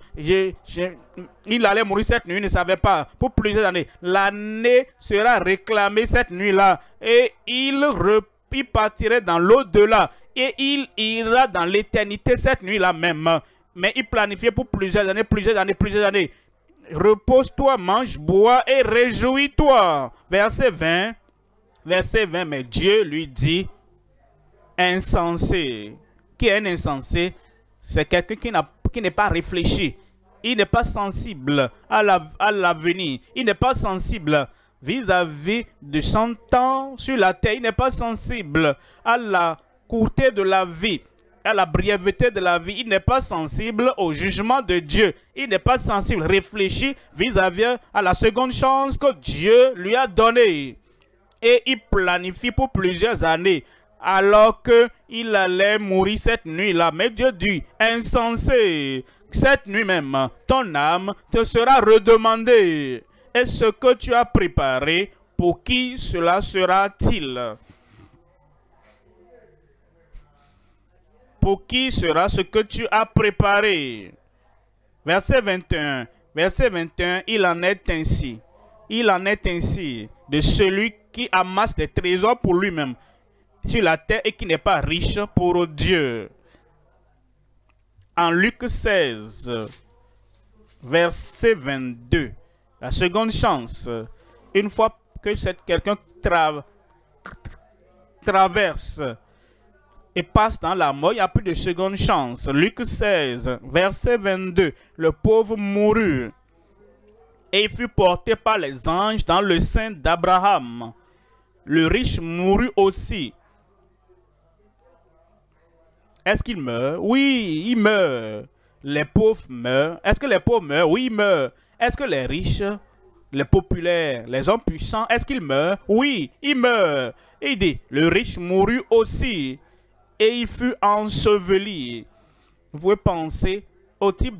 Il allait mourir cette nuit, il ne savait pas. Pour plusieurs années. L'année sera réclamée cette nuit-là. Et il partirait dans l'au-delà. Et il ira dans l'éternité cette nuit-là même. Mais il planifiait pour plusieurs années. Repose-toi, mange, bois et réjouis-toi. Verset 20. Mais Dieu lui dit: insensé. Qui est un insensé? C'est quelqu'un qui n'est pas réfléchi. Il n'est pas sensible à l'avenir. Il n'est pas sensible vis-à-vis de son temps sur la terre. Il n'est pas sensible à la courteté de la vie, à la brièveté de la vie. Il n'est pas sensible au jugement de Dieu. Il n'est pas sensible, réfléchi vis-à-vis à la seconde chance que Dieu lui a donnée. Et il planifie pour plusieurs années, alors qu'il allait mourir cette nuit-là. Mais Dieu dit: insensé, cette nuit même, ton âme te sera redemandée. Et ce que tu as préparé, pour qui cela sera-t-il? Pour qui sera ce que tu as préparé? Verset 21. Verset 21, il en est ainsi. Il en est ainsi de celui qui amasse des trésors pour lui-même sur la terre et qui n'est pas riche pour Dieu. En Luc 16, verset 22, la seconde chance, une fois que quelqu'un traverse et passe dans la mort, il n'y a plus de seconde chance. Luc 16, verset 22, le pauvre mourut et il fut porté par les anges dans le sein d'Abraham. Le riche mourut aussi. Est-ce qu'il meurt? Oui, il meurt. Les pauvres meurent. Est-ce que les pauvres meurent? Oui, ils meurent. Est-ce que les riches, les populaires, les hommes puissants, est-ce qu'ils meurent? Oui, ils meurent. Et il dit, le riche mourut aussi et il fut enseveli. Vous pouvez penser au type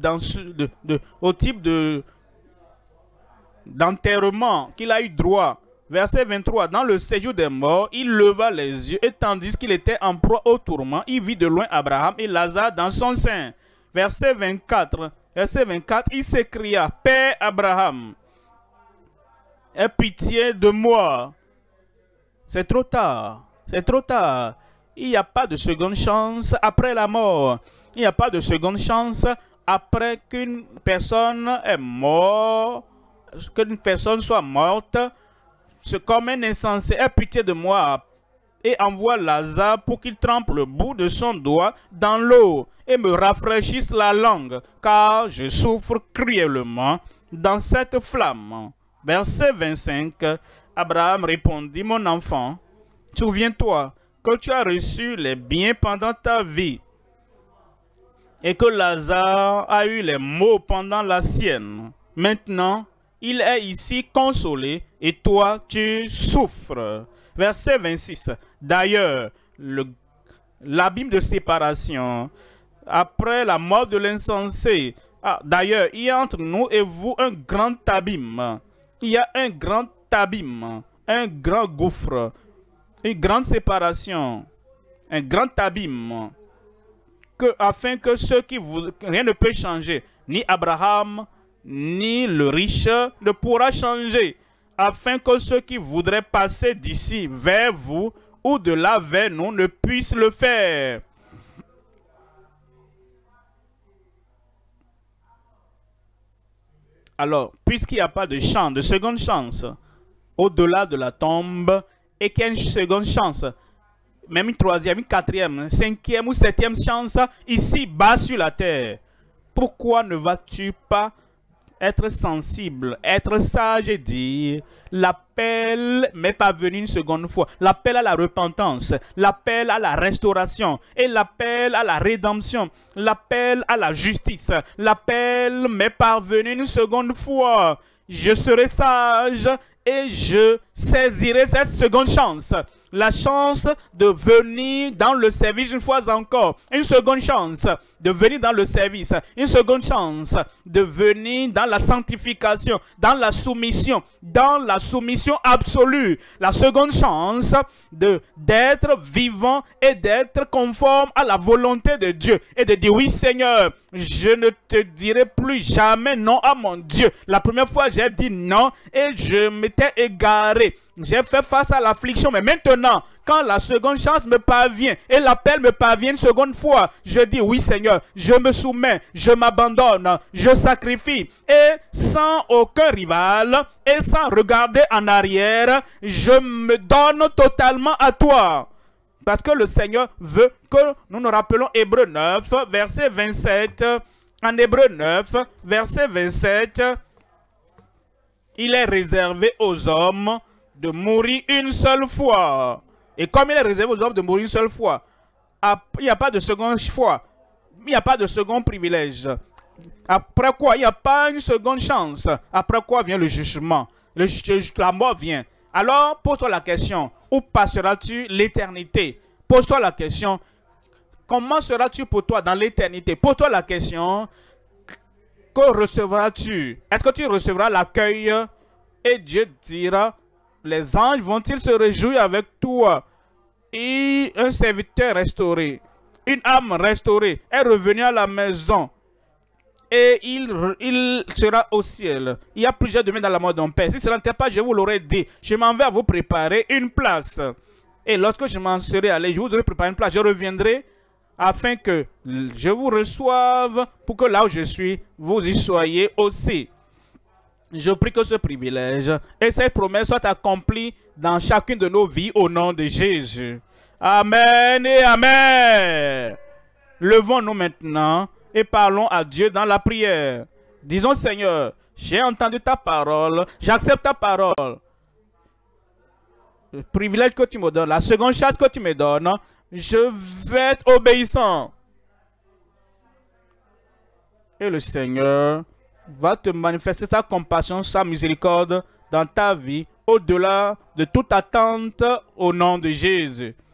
d'enterrement qu'il a eu droit. Verset 23, dans le séjour des morts, il leva les yeux et tandis qu'il était en proie au tourment, il vit de loin Abraham et Lazare dans son sein. Verset 24, il s'écria, Père Abraham, aie pitié de moi. C'est trop tard, c'est trop tard. Il n'y a pas de seconde chance après la mort. Il n'y a pas de seconde chance après qu'une personne est morte, qu'une personne soit morte. C'est comme un insensé. Aie pitié de moi et envoie Lazare pour qu'il trempe le bout de son doigt dans l'eau et me rafraîchisse la langue, car je souffre cruellement dans cette flamme. Verset 25, Abraham répondit, mon enfant, souviens-toi que tu as reçu les biens pendant ta vie et que Lazare a eu les maux pendant la sienne. Maintenant, il est ici consolé et toi, tu souffres. Verset 26. D'ailleurs, l'abîme de séparation, après la mort de l'insensé, d'ailleurs, il y a entre nous et vous un grand abîme. Il y a un grand abîme, un grand gouffre, une grande séparation, un grand abîme, afin que ceux qui vous... Rien ne peut changer, ni Abraham, ni le riche ne pourra changer, afin que ceux qui voudraient passer d'ici vers vous ou de là vers nous ne puissent le faire. Alors, puisqu'il n'y a pas de chance, de seconde chance, au-delà de la tombe, et qu'il y a une seconde chance, même une troisième, une quatrième, cinquième ou septième chance, ici, bas sur la terre, pourquoi ne vas-tu pas être sensible, être sage et dire, l'appel m'est pas venu une seconde fois, l'appel à la repentance, l'appel à la restauration, et l'appel à la rédemption, l'appel à la justice, l'appel m'est parvenu une seconde fois. Je serai sage et je saisirai cette seconde chance. La chance de venir dans le service une fois encore. Une seconde chance de venir dans le service. Une seconde chance de venir dans la sanctification, dans la soumission absolue. La seconde chance d'être vivant et d'être conforme à la volonté de Dieu. Et de dire, oui Seigneur, je ne te dirai plus jamais non à mon Dieu. La première fois, j'ai dit non et je m'étais égaré. J'ai fait face à l'affliction, mais maintenant, quand la seconde chance me parvient et l'appel me parvient une seconde fois, je dis oui Seigneur, je me soumets, je m'abandonne, je sacrifie et sans aucun rival et sans regarder en arrière, je me donne totalement à toi. Parce que le Seigneur veut que nous nous rappelons Hébreux 9, verset 27. En Hébreux 9, verset 27, il est réservé aux hommes de mourir une seule fois. Et comme il est réservé aux hommes de mourir une seule fois, il n'y a pas de seconde fois. Il n'y a pas de second privilège. Après quoi, il n'y a pas une seconde chance. Après quoi vient le jugement. La mort vient. Alors, pose-toi la question, où passeras-tu l'éternité? Pose-toi la question, comment seras-tu pour toi dans l'éternité? Pose-toi la question, que recevras-tu? Est-ce que tu recevras l'accueil? Et Dieu dira, les anges vont-ils se réjouir avec toi? Et un serviteur restauré, une âme restaurée est revenue à la maison. Et il sera au ciel. Il y a plusieurs domaines dans la mort d'un père. Si cela n'était pas, je vous l'aurais dit. Je m'en vais à vous préparer une place. Et lorsque je m'en serai allé, je vous aurai préparé une place. Je reviendrai afin que je vous reçoive pour que là où je suis, vous y soyez aussi. Je prie que ce privilège et cette promesse soient accomplis dans chacune de nos vies au nom de Jésus. Amen et Amen. Levons-nous maintenant et parlons à Dieu dans la prière. Disons, Seigneur, j'ai entendu ta parole, j'accepte ta parole. Le privilège que tu me donnes, la seconde chance que tu me donnes, je vais être obéissant. Et le Seigneur va te manifester sa compassion, sa miséricorde dans ta vie, au-delà de toute attente au nom de Jésus.